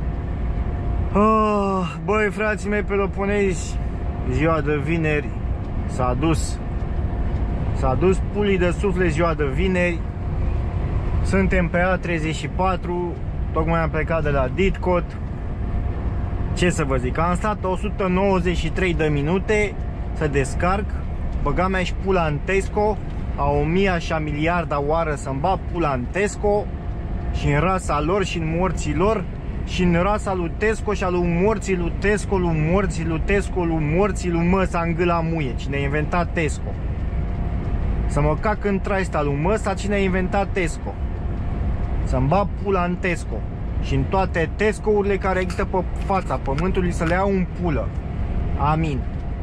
Băi frații mei peloponezi, ziua de vineri s-a dus. S-a dus pulii de suflet ziua de vineri. Suntem pe A34. Tocmai am plecat de la Didcot. Ce să vă zic, am stat 193 de minute să descarc. Băga mea și pula în Tesco. A 1000 și a miliarda oară să-mi bat pula în Tesco. Și în rasa lor și în morții lor. Și în rasa lui Tesco și a lui morții lui Tesco, lui morții lui Tesco, lui morții lui măsa în gâla muie. Cine a inventat Tesco? Să mă cac în traista lui măsa, cine a inventat Tesco? Să-mi bat pula în Tesco. Și în toate Tesco-urile care există pe fața pământului să le iau în pulă. Amin.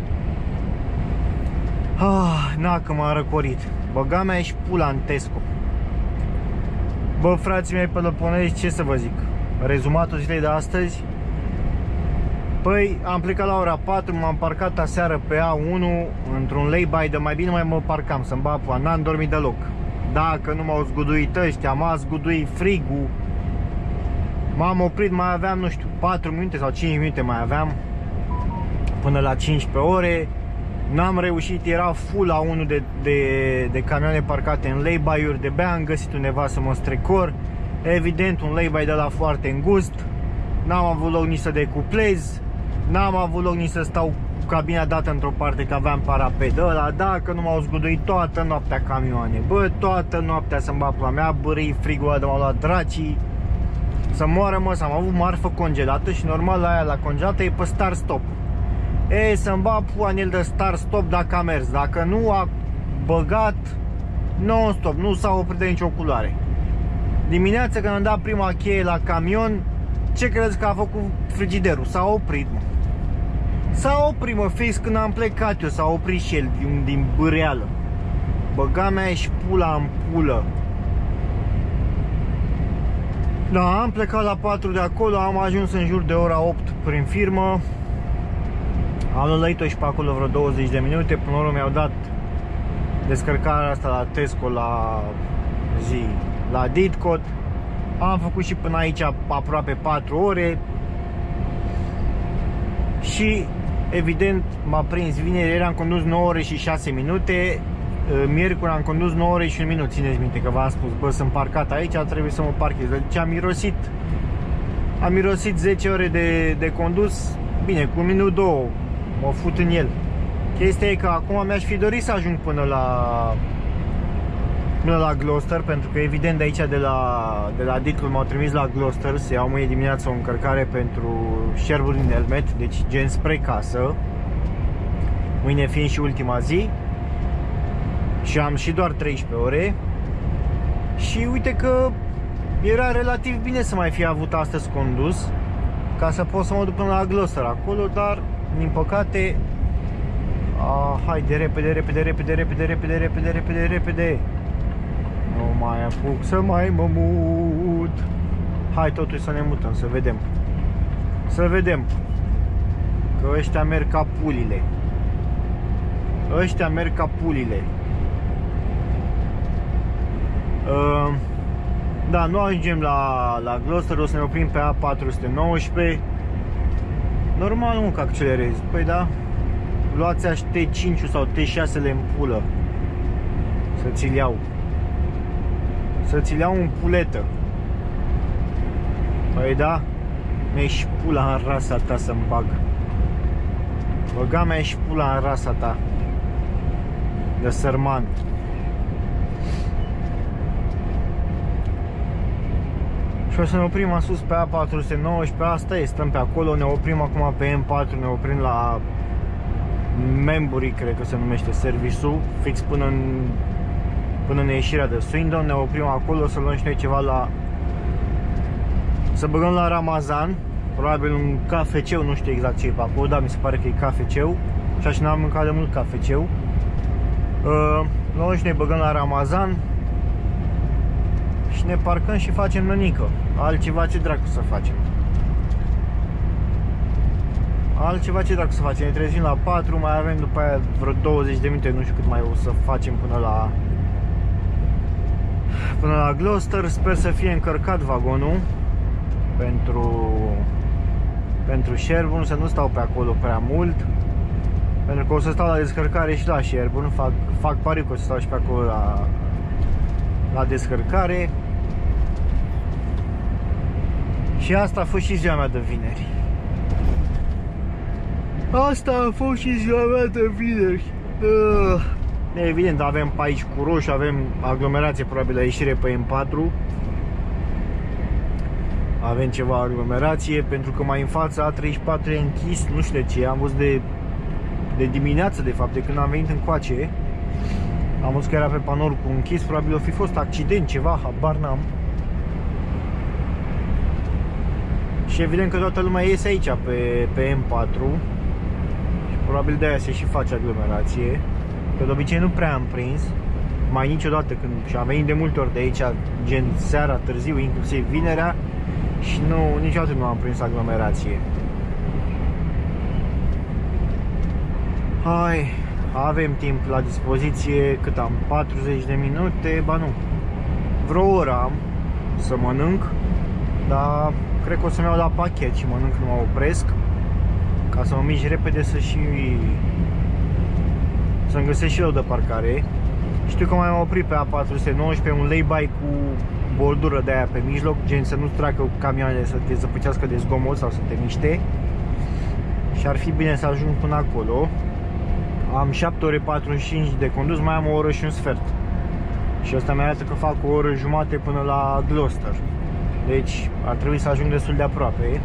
Na că m-am răcorit. Băga mea și pula în Tesco. Bă, frații mei peloponezi, ce să vă zic? Rezumatul zilei de astăzi. Păi, am plecat la ora 4, m-am parcat aseară pe A1 într-un lay-by de mai bine mai mă parcam să-mi bat pula, n-am dormit deloc. Dacă nu m-au zguduit ăștia, m-a zguduit frigul. M-am oprit, mai aveam, nu știu, 4 minute sau 5 minute mai aveam până la 15 ore. N-am reușit, era full la 1 de camioane parcate în lay-by-uri. De-abia am găsit undeva să mă strecor. Evident, un lay-by de la foarte îngust. N-am avut loc nici să decuplez. N-am avut loc nici să stau cu cabina dată într-o parte, că aveam parapet ăla. Dacă nu m-au zguduit toată noaptea camioane. Bă, toată noaptea să-mi bat pula mea, bărâi frigul ăla de m-au luat dracii. Să moară, mă, am avut marfă congelată și normal la aia la congelată e pe start-stop. E, să-mi bat pula în el de start-stop dacă a mers. Dacă nu a băgat non-stop, nu s-a oprit de nicio culoare. Dimineața când am dat prima cheie la camion, ce credeți că a făcut frigiderul? S-a oprit, mă. S-a oprit, mă, fix când am plecat eu, s-a oprit și el din bâreală. Băga mea și pula în pulă. Da, am plecat la 4 de acolo, am ajuns în jur de ora 8 prin firmă. Am lălăit-o și pe acolo vreo 20 de minute. Până la urmă mi-au dat descărcarea asta la Tesco la Didcot. Am făcut și până aici aproape 4 ore. Și evident m-a prins vineri, ieri am condus 9 ore și 6 minute. Miercuri am condus 9 ore și 1 minut. Țineți minte că v-am spus, bă, sunt parcat aici, trebuie să mă parchez. Deci am mirosit 10 ore de condus. Bine, cu 1 minut 2 mă fut în el. Chestia e că acum mi-aș fi dorit să ajung până la Gloucester, pentru că evident de aici de la Didcot m-au trimis la Gloucester să iau mâine dimineață o încărcare pentru Sherwood în Elmet, deci gen spre casă, mâine fiind și ultima zi. Și am și doar 13 ore. Și uite că era relativ bine să mai fi avut astăzi condus, ca să pot să mă duc până la Gloucester acolo, dar din păcate haide, repede. Nu mai apuc să mai mă mut. Hai totuși să ne mutăm, să vedem. Să vedem. Că ăștia merg ca pulile. Ăștia merg ca pulile. Da, nu ajungem la Gloucester, o să ne oprim pe A419. Normal, nu că accelerezi. Păi da, luați-aș T5 sau T6-le în pulă. Să ți-l iau. Să ți-l iau în puletă. Păi da, mi-ai și pula în rasa ta să-mi bag. Băga mea și pula în rasa ta de sărman. Și o să ne oprim în sus pe A419, asta e, stăm pe acolo, ne oprim acum pe M4, ne oprim la Membury, cred că se numește serviciul, fix până în ieșirea de Swindon, ne oprim acolo să luăm și noi ceva la... să băgăm la Ramazan, probabil un cafeceu, nu știu exact ce e pe acolo, dar mi se pare că e cafeceu și așa n-am mâncat de mult cafeceu. Luăm și ne băgăm la Ramazan și ne parcăm și facem nănică. Altceva ce dracu să facem? Altceva ce dracu să facem? Ne trezim la 4, mai avem după aia vreo 20 de minute, nu știu cât mai o să facem până la Gloucester. Sper să fie încărcat vagonul pentru Sherburne, să nu stau pe acolo prea mult, pentru că o să stau la descărcare și la Sherburne, fac pariu că o să stau și pe acolo la descărcare. Și asta a fost și ziua mea de vineri. Asta a fost și ziua mea de vineri. Evident, avem pe aici cu roșu, avem aglomerație probabil la ieșire pe M4. Avem ceva aglomerație, pentru că mai în fața A34 e închis, nu știu de ce, am văzut de dimineață, de fapt, de când am venit încoace. Am văzut că era pe panoul cu închis, probabil o fi fost accident, ceva, habar n-am. Și evident că toată lumea iese aici pe M4 și probabil de aia se și face aglomerație, că de obicei nu prea am prins, mai niciodată când, și am venit de multe ori de aici, gen seara, târziu, inclusiv vinerea, și niciodată nu am prins aglomerație. Hai, avem timp la dispoziție, cât am? 40 de minute, ba nu, vreo oră am să mănânc, dar cred că o să-mi iau la pachet și mănânc, nu mă opresc, ca să mă mișc repede să-mi găsesc și eu de parcare. Știu că m-am oprit pe A419, un lay-by cu bordură de aia pe mijloc, gen să nu treacă camioanele să te zăpăcească de zgomot sau să te miște. Și ar fi bine să ajung până acolo. Am 7 ore 45 de condus, mai am o oră și un sfert. Și asta mi arată că fac o oră jumate până la Gloucester. Deci ar trebui să ajung destul de aproape.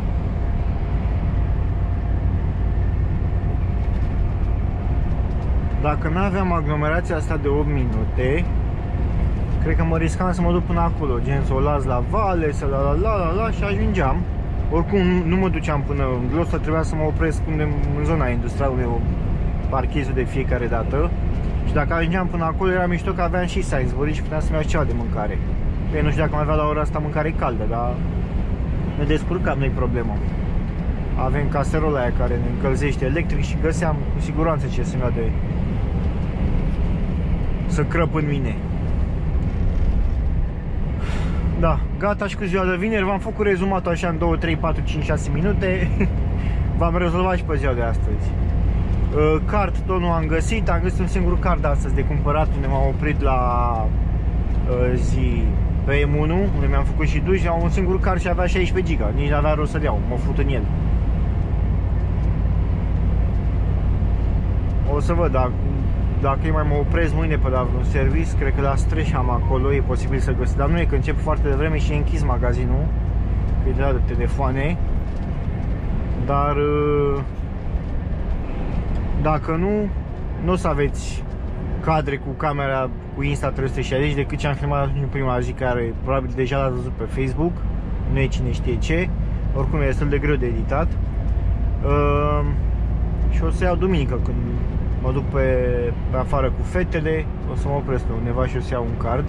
Dacă nu aveam aglomerația asta de 8 minute, cred că mă riscam să mă duc până acolo, gen să o las la vale, să la și ajungeam. Oricum nu mă duceam până în Gloucester, trebuia să mă opresc în zona industrială, unde parchezul de fiecare dată. Și dacă ajungeam până acolo era mișto că aveam și Sainsbury și puteam să-mi iau ceva de mâncare. Bine, nu știu dacă mai avea la ora asta mâncare caldă, dar ne descurcam, nu-i problemă. Avem caserola aia care ne încălzește electric și găseam cu siguranță ce să-mi iau de... să crăp în mine. Da, gata și cu ziua de vineri. V-am făcut rezumatul așa în 2, 3, 4, 5, 6 minute. V-am rezolvat și pe ziua de astăzi. Card tot nu am găsit. Am găsit un singur card astăzi de cumpărat, unde m-am oprit la zi pe M1, unde mi-am făcut și duș. Am un singur card și avea 16 GB. Nici n-avea rost să-l iau, mă fut în el. O să văd dacă eu mai mă opresc mâine pe la vreun service, cred că la Streșham acolo e posibil să găsesc, dar nu e, că încep foarte devreme și e închis magazinul, că e de telefoane. Dar dacă nu o să aveți cadre cu camera cu Insta360 decât ce am filmat în prima zi, care probabil deja l-ați văzut pe Facebook, nu e cine știe ce, oricum e destul de greu de editat. Și o să iau duminică când mă duc pe afară cu fetele, o să mă opresc pe undeva și o să iau un card.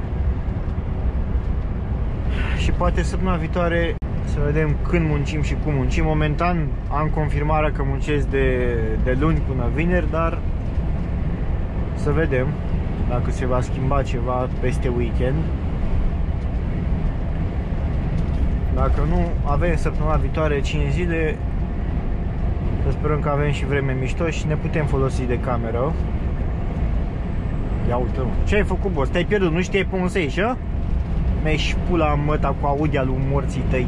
Și poate săptămâna viitoare să vedem când muncim și cum muncim. Momentan am confirmarea că muncesc de luni până vineri, dar să vedem dacă se va schimba ceva peste weekend. Dacă nu, avem săptămâna viitoare 5 zile. Să sperăm că avem și vreme mișto și ne putem folosi de cameră. Ia uite-mă. Ce ai făcut, boss? Te-ai pierdut? Nu știai pe unde să ieși, a? Mi-ai pula măta cu Audi-a lui morții tăi.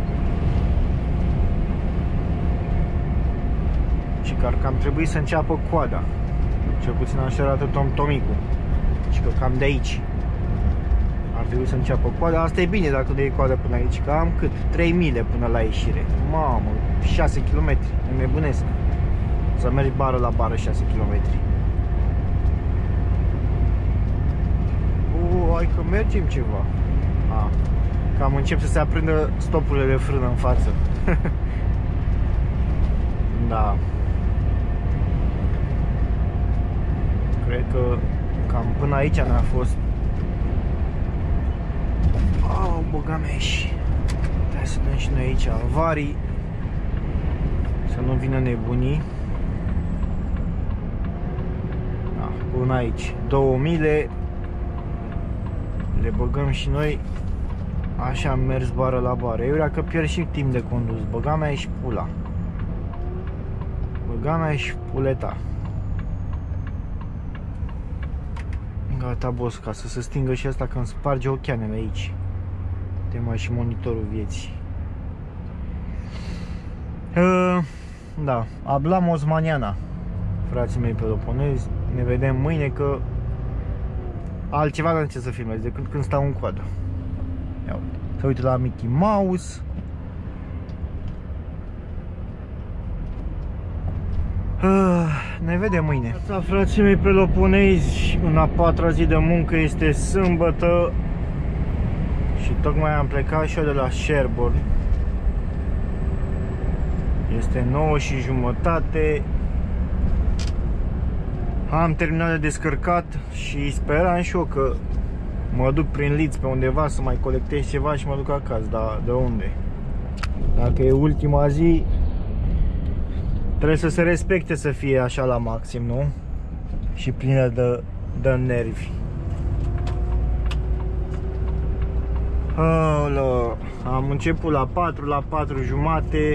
Și că ar cam trebui să înceapă coada. Cel puțin așa arată Tom Tomicu. Și că cam de aici ar trebui să înceapă coada. Asta e bine dacă de coadă până aici, că am cât? 3 mile până la ieșire. Mamă, 6 km, nebunesc. Să mergi bară la bară 6 km. Hai că mergem ceva. Cam încep să se aprindă stopurile de frână în față. Da. Cred că cam până aici ne-a fost. Băgameși. Hai să dăm și noi aici avarii. Să nu vină nebunii. Da, până aici 2 mile. Le băgăm și noi. Așa am mers bară la bară. Eu că pierd și timp de condus. Băga mea și pula. Băga mea și puleta. Gata, boss, ca să se stingă și asta când sparge ocheanele aici. Tema și monitorul vieții. Da, hablamos mañana, frații mei peloponezi. Ne vedem mâine, că altceva nu ce să filmez decât când stau în coadă. Ia uite. Să uite la Mickey Mouse. Ne vedem mâine. Frații mei peloponezi, în a 4-a zi de muncă, este sâmbătă. Și tocmai am plecat și eu de la Sherborne. Este 9:30. Am terminat de descărcat și speram și eu că mă duc prin Leeds pe undeva să mai colectez ceva și mă duc acasă, dar de unde? Dacă e ultima zi, trebuie să se respecte, să fie așa la maxim, nu? Și plină de nervi. Am început la 4, la 4:30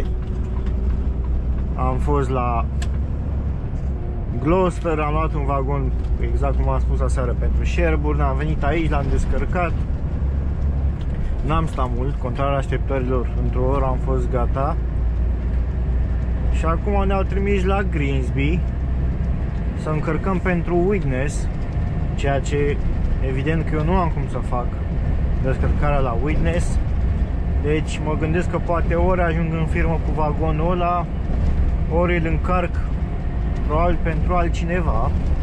am fost la Gloucester, am luat un vagon, exact cum am spus aseară, pentru Sherborne. Am venit aici, l-am descărcat. N-am stat mult, contrar așteptărilor, într-o oră am fost gata. Și acum ne-au trimis la Grimsby să încărcăm pentru Widnes, ceea ce evident că eu nu am cum să fac descărcarea la Widnes. Deci mă gândesc că poate ori ajung în firmă cu vagonul ăla, ori îl încarc probabil pentru altcineva,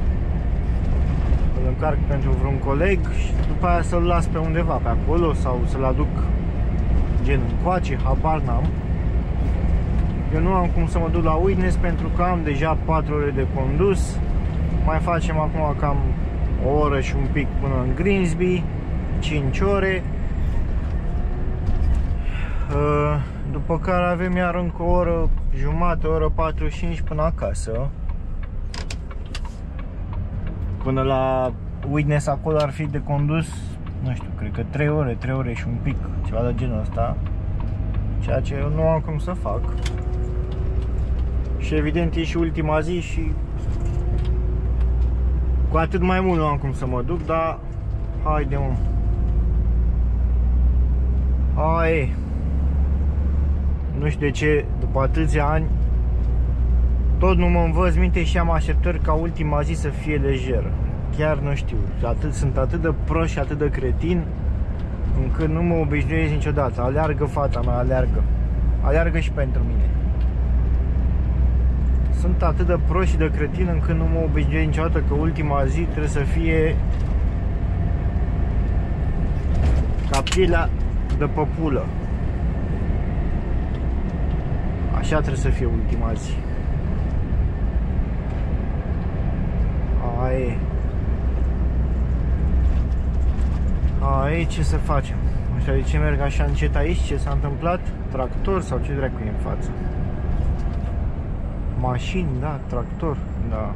îl încarc pentru vreun coleg și după aia să-l las pe undeva pe acolo sau să-l aduc gen încoace, habar n-am. Eu nu am cum să mă duc la Widnes pentru că am deja 4 ore de condus. Mai facem acum cam o oră și un pic până în Grimsby, 5 ore. După care avem iar încă o oră jumate, o oră 45 până acasă. Până la Widnes acolo ar fi de condus, nu știu, cred că 3 ore și un pic, ceva de genul ăsta. Ceea ce eu nu am cum să fac. Și evident e și ultima zi și cu atât mai mult nu am cum să mă duc, dar haide, mă. Hai. Nu știu de ce, după atâția ani, tot nu mă învăț minte și am așteptări ca ultima zi să fie lejeră. Chiar nu știu, sunt atât de prost și atât de cretin, încât nu mă obișnuiesc niciodată. Aleargă fata mea, aleargă. Aleargă și pentru mine. Sunt atât de prost și de cretin încât nu mă obișnuiesc niciodată că ultima zi trebuie să fie ca pielea de păpulă. Așa trebuie să fie ultima zi. Ai, ce să facem? Așa, de ce merg așa încet aici? Ce s-a întâmplat? Tractor sau ce dracu e în față? Mașini, da, tractor, da.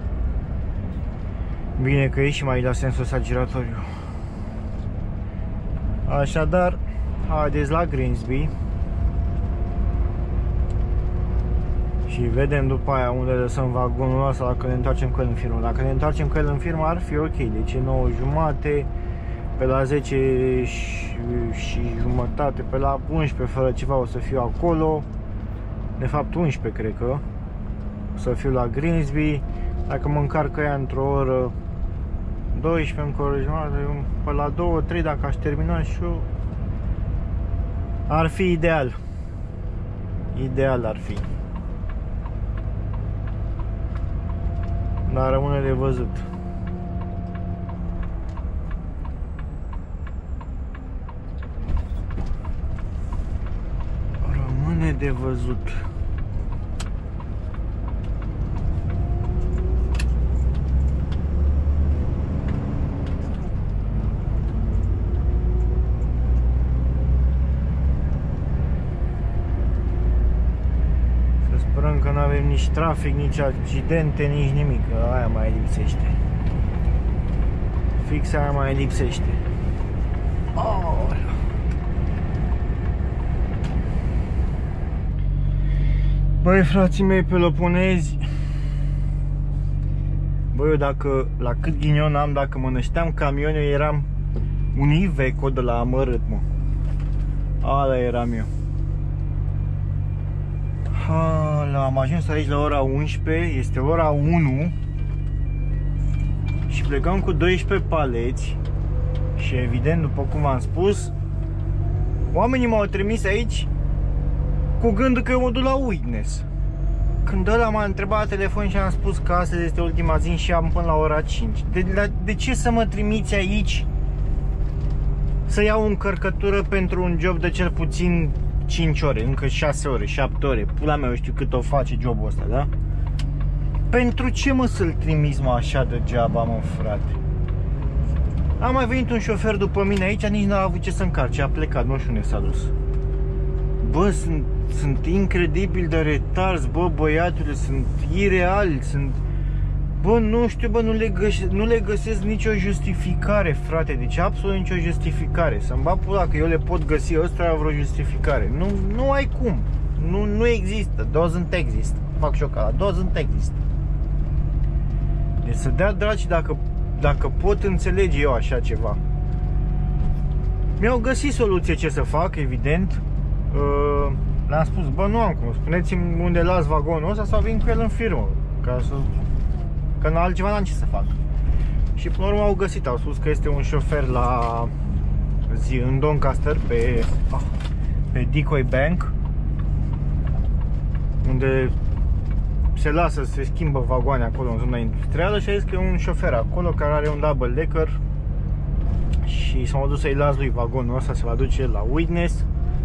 Bine că e și mai la sensul ăsta giratoriu. Așadar, haideți la Grimsby și vedem după aia unde lăsăm vagonul ăsta, dacă ne întoarcem cu el în firmă. Dacă ne întoarcem cu el în firmă ar fi ok, deci e 9:30, pe la 10 și jumătate, pe la 11 fără ceva o să fiu acolo. De fapt 11 cred că o să fiu la Grimsby. Dacă mă încarcă ea într-o oră, 12 încă o jumătate, pe la 2-3 dacă aș termina și eu, ar fi ideal. Ideal ar fi. Dar rămâne de văzut. Rămâne de văzut. Sperăm că nu avem nici trafic, nici accidente, nici nimic. Aia mai lipsește. Fix aia mai lipsește. Oh. Băi, frații mei peloponezi, băi, eu dacă, la cât ghinion am, dacă mă nășteam camion, eu eram un Iveco de la amărât, mă. Ala eram eu. Am ajuns aici la ora 11, este ora 1 și plecăm cu 12 paleți și evident, după cum am spus, oamenii m-au trimis aici cu gândul că eu mă duc la Witness. Când ăla m-a întrebat la telefon și am spus că astăzi este ultima zi și am până la ora 5. De ce să mă trimiți aici să iau încărcătură pentru un job de cel puțin 5 ore, încă 6 ore, 7 ore, pula mea, eu știu cât o face jobul ăsta, da? Pentru ce mă să-l trimiți, mă, așa degeaba, mă, frate? A mai venit un șofer după mine aici, nici n-a avut ce să încarce, a plecat, nu știu unde s-a dus. Bă, sunt incredibil de retarzi, bă, băiatule, sunt ireali, sunt... Bă, nu știu, bă, nu le găsesc nicio justificare, frate, deci absolut nicio justificare. Să-mi bag pula că eu le pot găsi ăsta vreo justificare. Nu ai cum. Nu există. Doesn't exist. Fac și eu ca la doesn't exist. Deci să dea dragi dacă pot înțelege eu așa ceva. Mi-au găsit soluție ce să fac, evident. Le-am spus, bă, nu am cum, spuneți-mi unde las vagonul ăsta sau vin cu el în firmă, ca să... Că în altceva n-am ce să fac. Și până la urmă au găsit, au spus că este un șofer la în Doncaster, pe Decoy Bank, unde se lasă, se schimbă vagoane acolo în zona industrială și a zis că e un șofer acolo care are un double decker și s-a dus să-i las lui vagonul ăsta, se va duce la Witness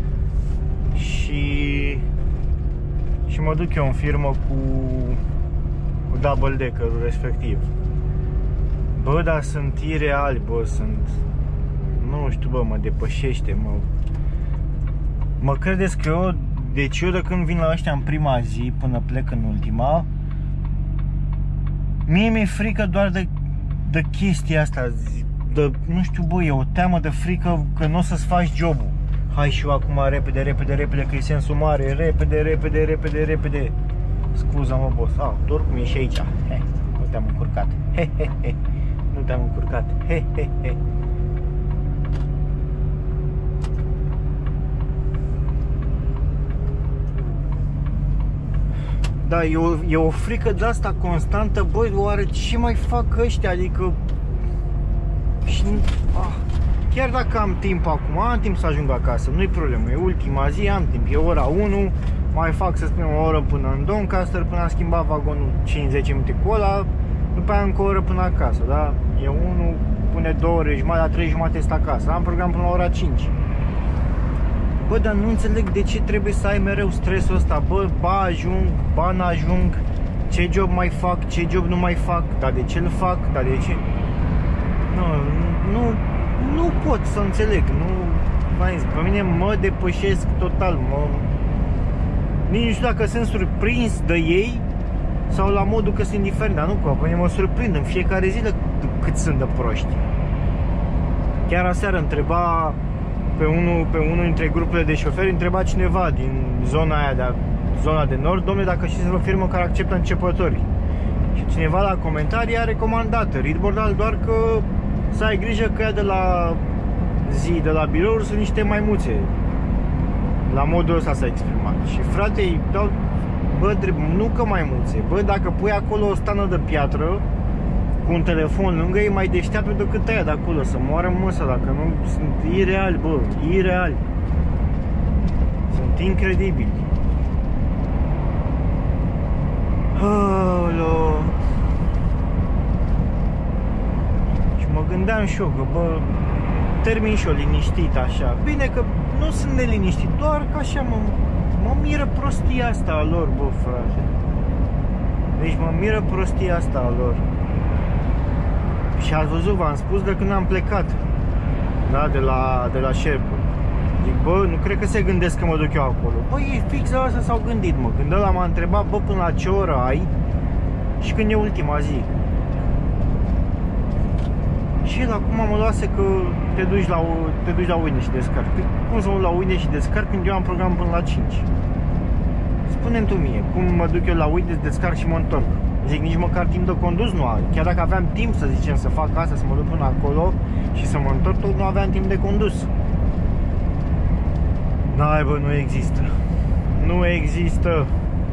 și mă duc eu în firmă cu double decker-ul respectiv. Bă, dar sunt ireali, bă, sunt... Nu știu, bă, mă depășește, mă credeți că eu... Deci eu de când vin la ăștia în prima zi până plec în ultima, mie mi-e frică doar de chestia asta, nu știu, bă, e o teamă de frică că nu o să-ți faci jobul. Hai și eu acum repede, că e sensul mare, repede. Scuză-mă, boss. Oricum e și aici. Nu te-am încurcat. Nu te-am încurcat. Da, e o frică de asta constantă. Băi, oare ce mai fac ăștia? Adică... Chiar dacă am timp acum, am timp să ajung acasă, nu-i problemă, e ultima zi, am timp, e ora 1, mai fac, să spunem, o oră până în Doncaster, până am schimbat vagonul 5-10 minute cu ăla, după aia încă o oră până acasă, da? E 1, pune 2 ore, jumătate, la 3 jumate este acasă, am program până la ora 5. Bă, dar nu înțeleg de ce trebuie să ai mereu stresul ăsta, bă, ba ajung, ba n-ajung, ce job mai fac, ce job nu mai fac, dar de ce îl fac, dar de ce... Nu pot să înțeleg, pe mine mă depășesc total, nici nu știu dacă sunt surprins de ei sau la modul că sunt indiferent, dar nu, că pe mine mă surprind în fiecare zi cât sunt de proști. Chiar aseară întreba pe unul dintre grupurile de șoferi, întreba cineva din zona aia, zona de nord, dom'le, dacă știți o firmă care acceptă începători. Și cineva la comentarii a recomandat Readboard, doar că să ai grijă că ea de la birouri sunt niște maimuțe. La modul ăsta s-a exprimat. Și frate, îi dau, bă, nu că maimuțe, bă, dacă pui acolo o stană de piatră cu un telefon lângă e mai deșteaptă decât aia de acolo. Să moară măsa, dacă nu sunt ireali, bă, ireali. Sunt incredibili. Alo. Și mă gândeam și eu că, bă, termin și eu liniștit așa. Bine că nu sunt neliniștit, doar că așa mă miră prostia asta a lor, bă, frate. Deci mă miră prostia asta a lor. Și ați văzut, v-am spus de când am plecat, da, de la Sherwood. Zic, bă, nu cred că se gândesc că mă duc eu acolo. Bă, ei fix la asta s-au gândit, mă. Când ăla m-a întrebat, bă, până la ce oră ai și când e ultima zi. Și el acum mă lasă că te duci la Uine și descarci. Păi, cum să mă la Uine și descarci când eu am program până la 5? Spune-mi tu mie, cum mă duc eu la Uine, descarc și mă întorc? Zic, nici măcar timp de condus nu am. Chiar dacă aveam timp, să zicem, să fac asta, să mă duc până acolo și să mă întorc, tot nu aveam timp de condus. N-ai, bă, nu există. Nu există.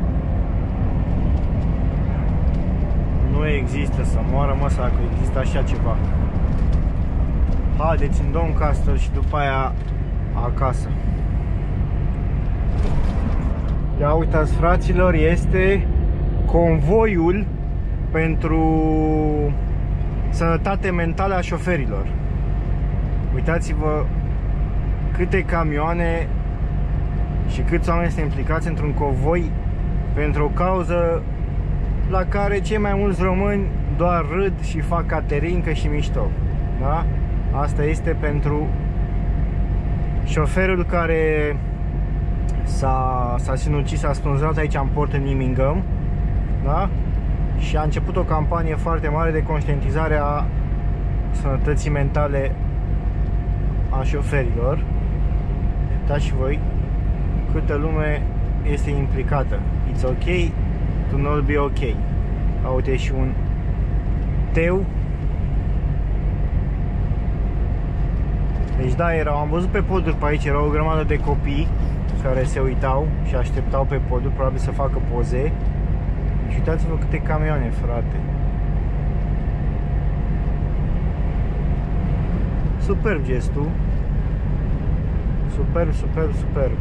Nu există, să moară măsa că există așa ceva. Haideți în Doncaster și după aia acasă. Ia uitați, fraților, este convoiul pentru sănătate mentală a șoferilor. Uitați-vă câte camioane și câți oameni sunt implicați într-un convoi pentru o cauză la care cei mai mulți români doar râd și fac caterincă și mișto. Da? Asta este pentru șoferul care s-a sinucis, s-a spânzurat aici în port în Immingham, da? Și a început o campanie foarte mare de conștientizare a sănătății mentale a șoferilor. Uitați și voi câtă lume este implicată. It's ok to not be ok. Uite și un teu. Deci da, am văzut pe poduri pe aici, erau o grămadă de copii care se uitau și așteptau pe poduri, probabil să facă poze. Și uitați-vă câte camioane, frate. Superb gestul. Superb, superb, superb.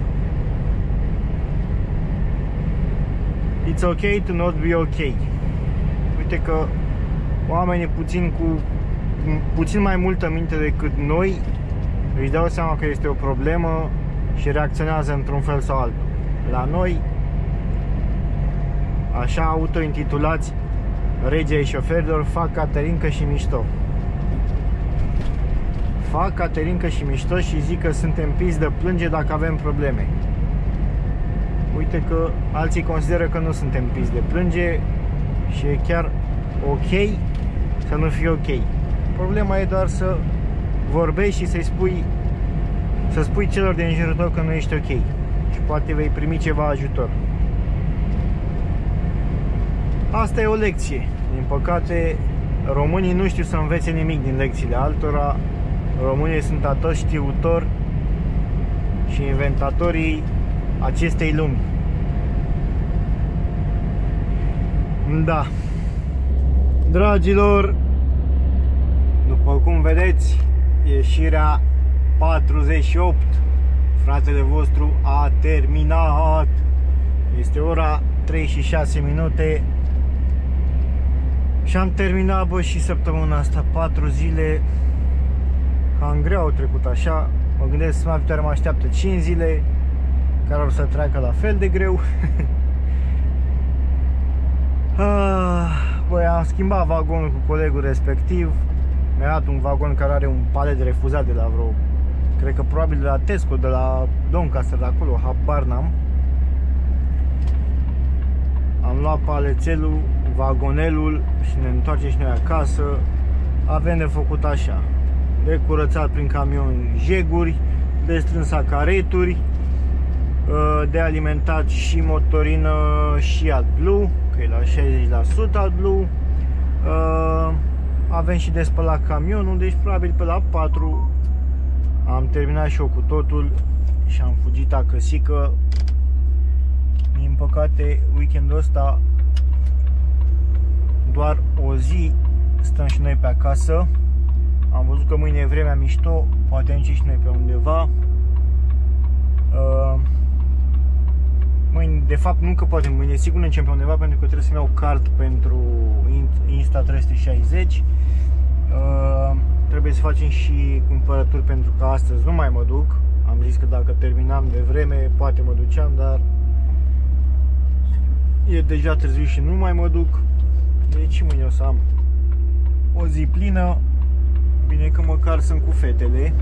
It's ok to not be ok. Uite că oamenii puțin mai multă minte decât noi își dau seama că este o problemă și reacționează într-un fel sau altul. La noi, așa autointitulați regii ai șoferilor, fac caterincă și mișto. Fac caterincă și mișto și zic că suntem piși de plânge dacă avem probleme. Uite că alții consideră că nu suntem piși de plânge și e chiar ok să nu fie ok. Problema e doar să vorbești și să spui celor din jurul tău că nu ești ok și poate vei primi ceva ajutor. Asta e o lecție. Din păcate, românii nu știu să învețe nimic din lecțiile altora. Românii sunt atât știutori și inventatorii acestei lumi. Da. Dragilor, după cum vedeți, ieșirea 48, fratele vostru a terminat. Este ora 3 și 6 minute și am terminat, bă, și săptămâna asta. 4 zile cam greu au trecut așa. Mă gândesc, săptămâna viitoare mă așteaptă 5 zile care or să treacă la fel de greu. Băi, am schimbat vagonul cu colegul respectiv. Mi-a dat un vagon care are un palet de refuzat de la vreo, cred că probabil de la Tesco, de la Doncaster, de acolo, habar n-am. Am luat palețelul, vagonelul și ne întoarcem și noi acasă. Avem de făcut așa: de curățat prin camion jeguri, de strâns acareturi, de alimentat și motorină și AdBlue, că e la 60% AdBlue. Avem și de spălat camionul, deci probabil pe la 4 am terminat și eu cu totul și am fugit acăsică. Din păcate, weekendul ăsta doar o zi stăm și noi pe acasă. Am văzut că mâine e vremea mișto, poate nici și noi pe undeva. Mâine, de fapt nu că poate mâine, sigur nu încep pe undeva pentru că trebuie să-mi iau card pentru Insta360. Trebuie să facem și cumpărături pentru că astăzi nu mai mă duc. Am zis că dacă terminam de vreme poate mă duceam, dar e deja târziu și nu mai mă duc. Deci mâine o să am o zi plină. Bine că măcar sunt cu fetele.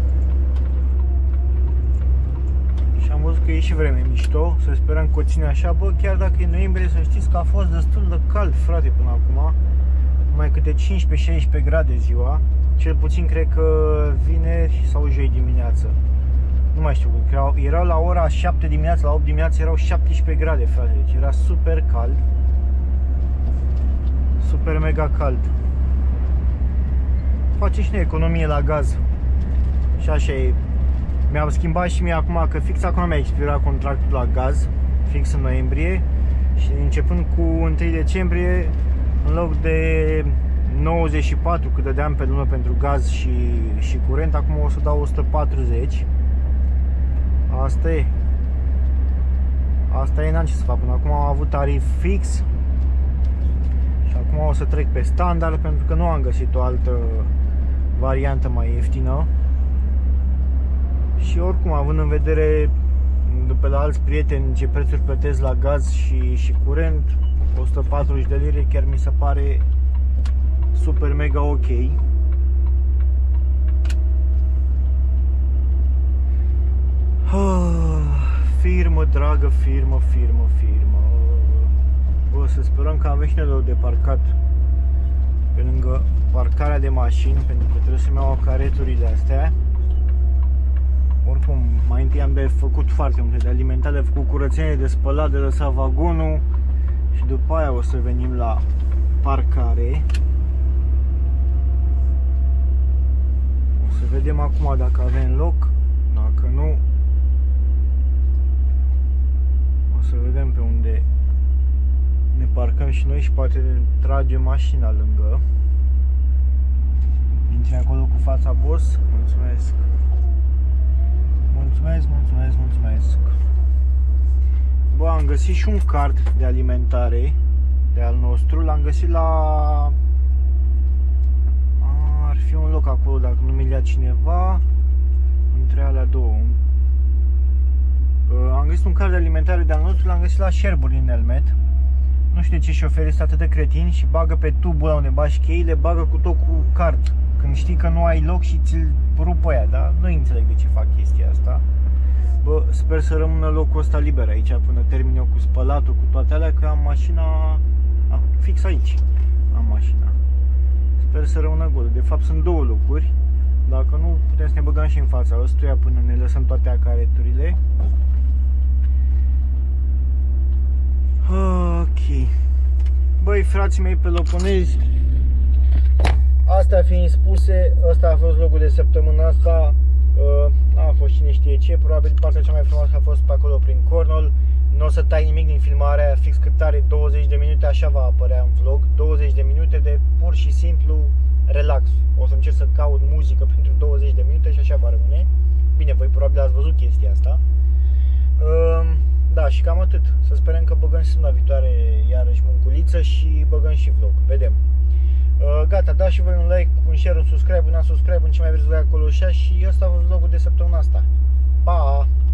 Și am văzut că e și vreme mișto. Să sperăm că o ține așa. Bă, chiar dacă e noiembrie, să știți că a fost destul de cald, frate, până acum. Mai câte 15-16 grade ziua. Cel puțin cred că vineri sau joi dimineață. Nu mai știu când. Erau la ora 7 dimineața, la 8 dimineața erau 17 grade, frate. Deci era super cald. Super mega cald. Face și noi economie la gaz. Și așa e. Mi-am schimbat și mie acum, că fix acum mi-a expirat contractul la gaz, fix în noiembrie. Și începând cu 1 decembrie, în loc de 94 cât dădeam pe lună pentru gaz și curent, acum o să dau 140. Asta e. Asta e, n-am ce să fac. Până acum am avut tarif fix. Și acum o să trec pe standard, pentru că nu am găsit o altă variantă mai ieftină. Și oricum, având în vedere după la alți prieteni ce prețuri plătesc la gaz și curent, 140 de lire chiar mi se pare super mega ok. Firmă, dragă firmă. Bă, să sperăm că avem și noi de parcat pe lângă parcarea de mașini, pentru că trebuie să-mi iau careturile astea. Oricum, mai întâi am de făcut foarte multe, de alimentat, de făcut curățenie, de spălat, de lăsat vagonul. Și după aia o să venim la parcare. O să vedem acum dacă avem loc. Dacă nu, o să vedem pe unde ne parcăm și noi și poate ne tragem mașina lângă. Intri acolo cu fața, boss. Mulțumesc. Mulțumesc. Bă, am găsit și un card de alimentare de al nostru. L-am găsit la... Ar fi un loc acolo dacă nu mi-l ia cineva. Între alea două. Am găsit un card de alimentare de al nostru. L-am găsit la Sherwood din Elmet. Nu știu de ce șoferii sunt atât de cretini și bagă pe tubul ăla unde bagi cheile, bagă cu tot cu card. Când știi că nu ai loc și ți-l rup pe aia, dar nu înțeleg de ce fac chestia asta. Bă, sper să rămână locul ăsta liber aici până termin eu cu spălatul, cu toate alea, că am mașina fix aici. Am mașina. Sper să rămână gol. De fapt sunt două locuri. Dacă nu, putem să ne băgăm și în fața ăstuia până ne lăsăm toate acareturile. Ok. Băi, frații mei peloponezi, astea fiind spuse, ăsta a fost locul de săptămâna asta. A fost cine știe ce, probabil partea cea mai frumoasă a fost pe acolo prin Cornwall. Nu o să tai nimic din filmarea aia, fix cât are 20 de minute, așa va apărea în vlog. 20 de minute de pur și simplu relax. O să încerc să caut muzică pentru 20 de minute și așa va rămâne. Bine, voi probabil ați văzut chestia asta. Da, și cam atât. Să sperăm că băgăm și săptămâna viitoare iarăși munculiță și băgăm și vlog. Vedem. Gata, dați și voi un like, un share, un subscribe, un unsubscribe, în ce mai vreți voi acolo și ăsta a fost vlogul de săptămâna asta. Pa!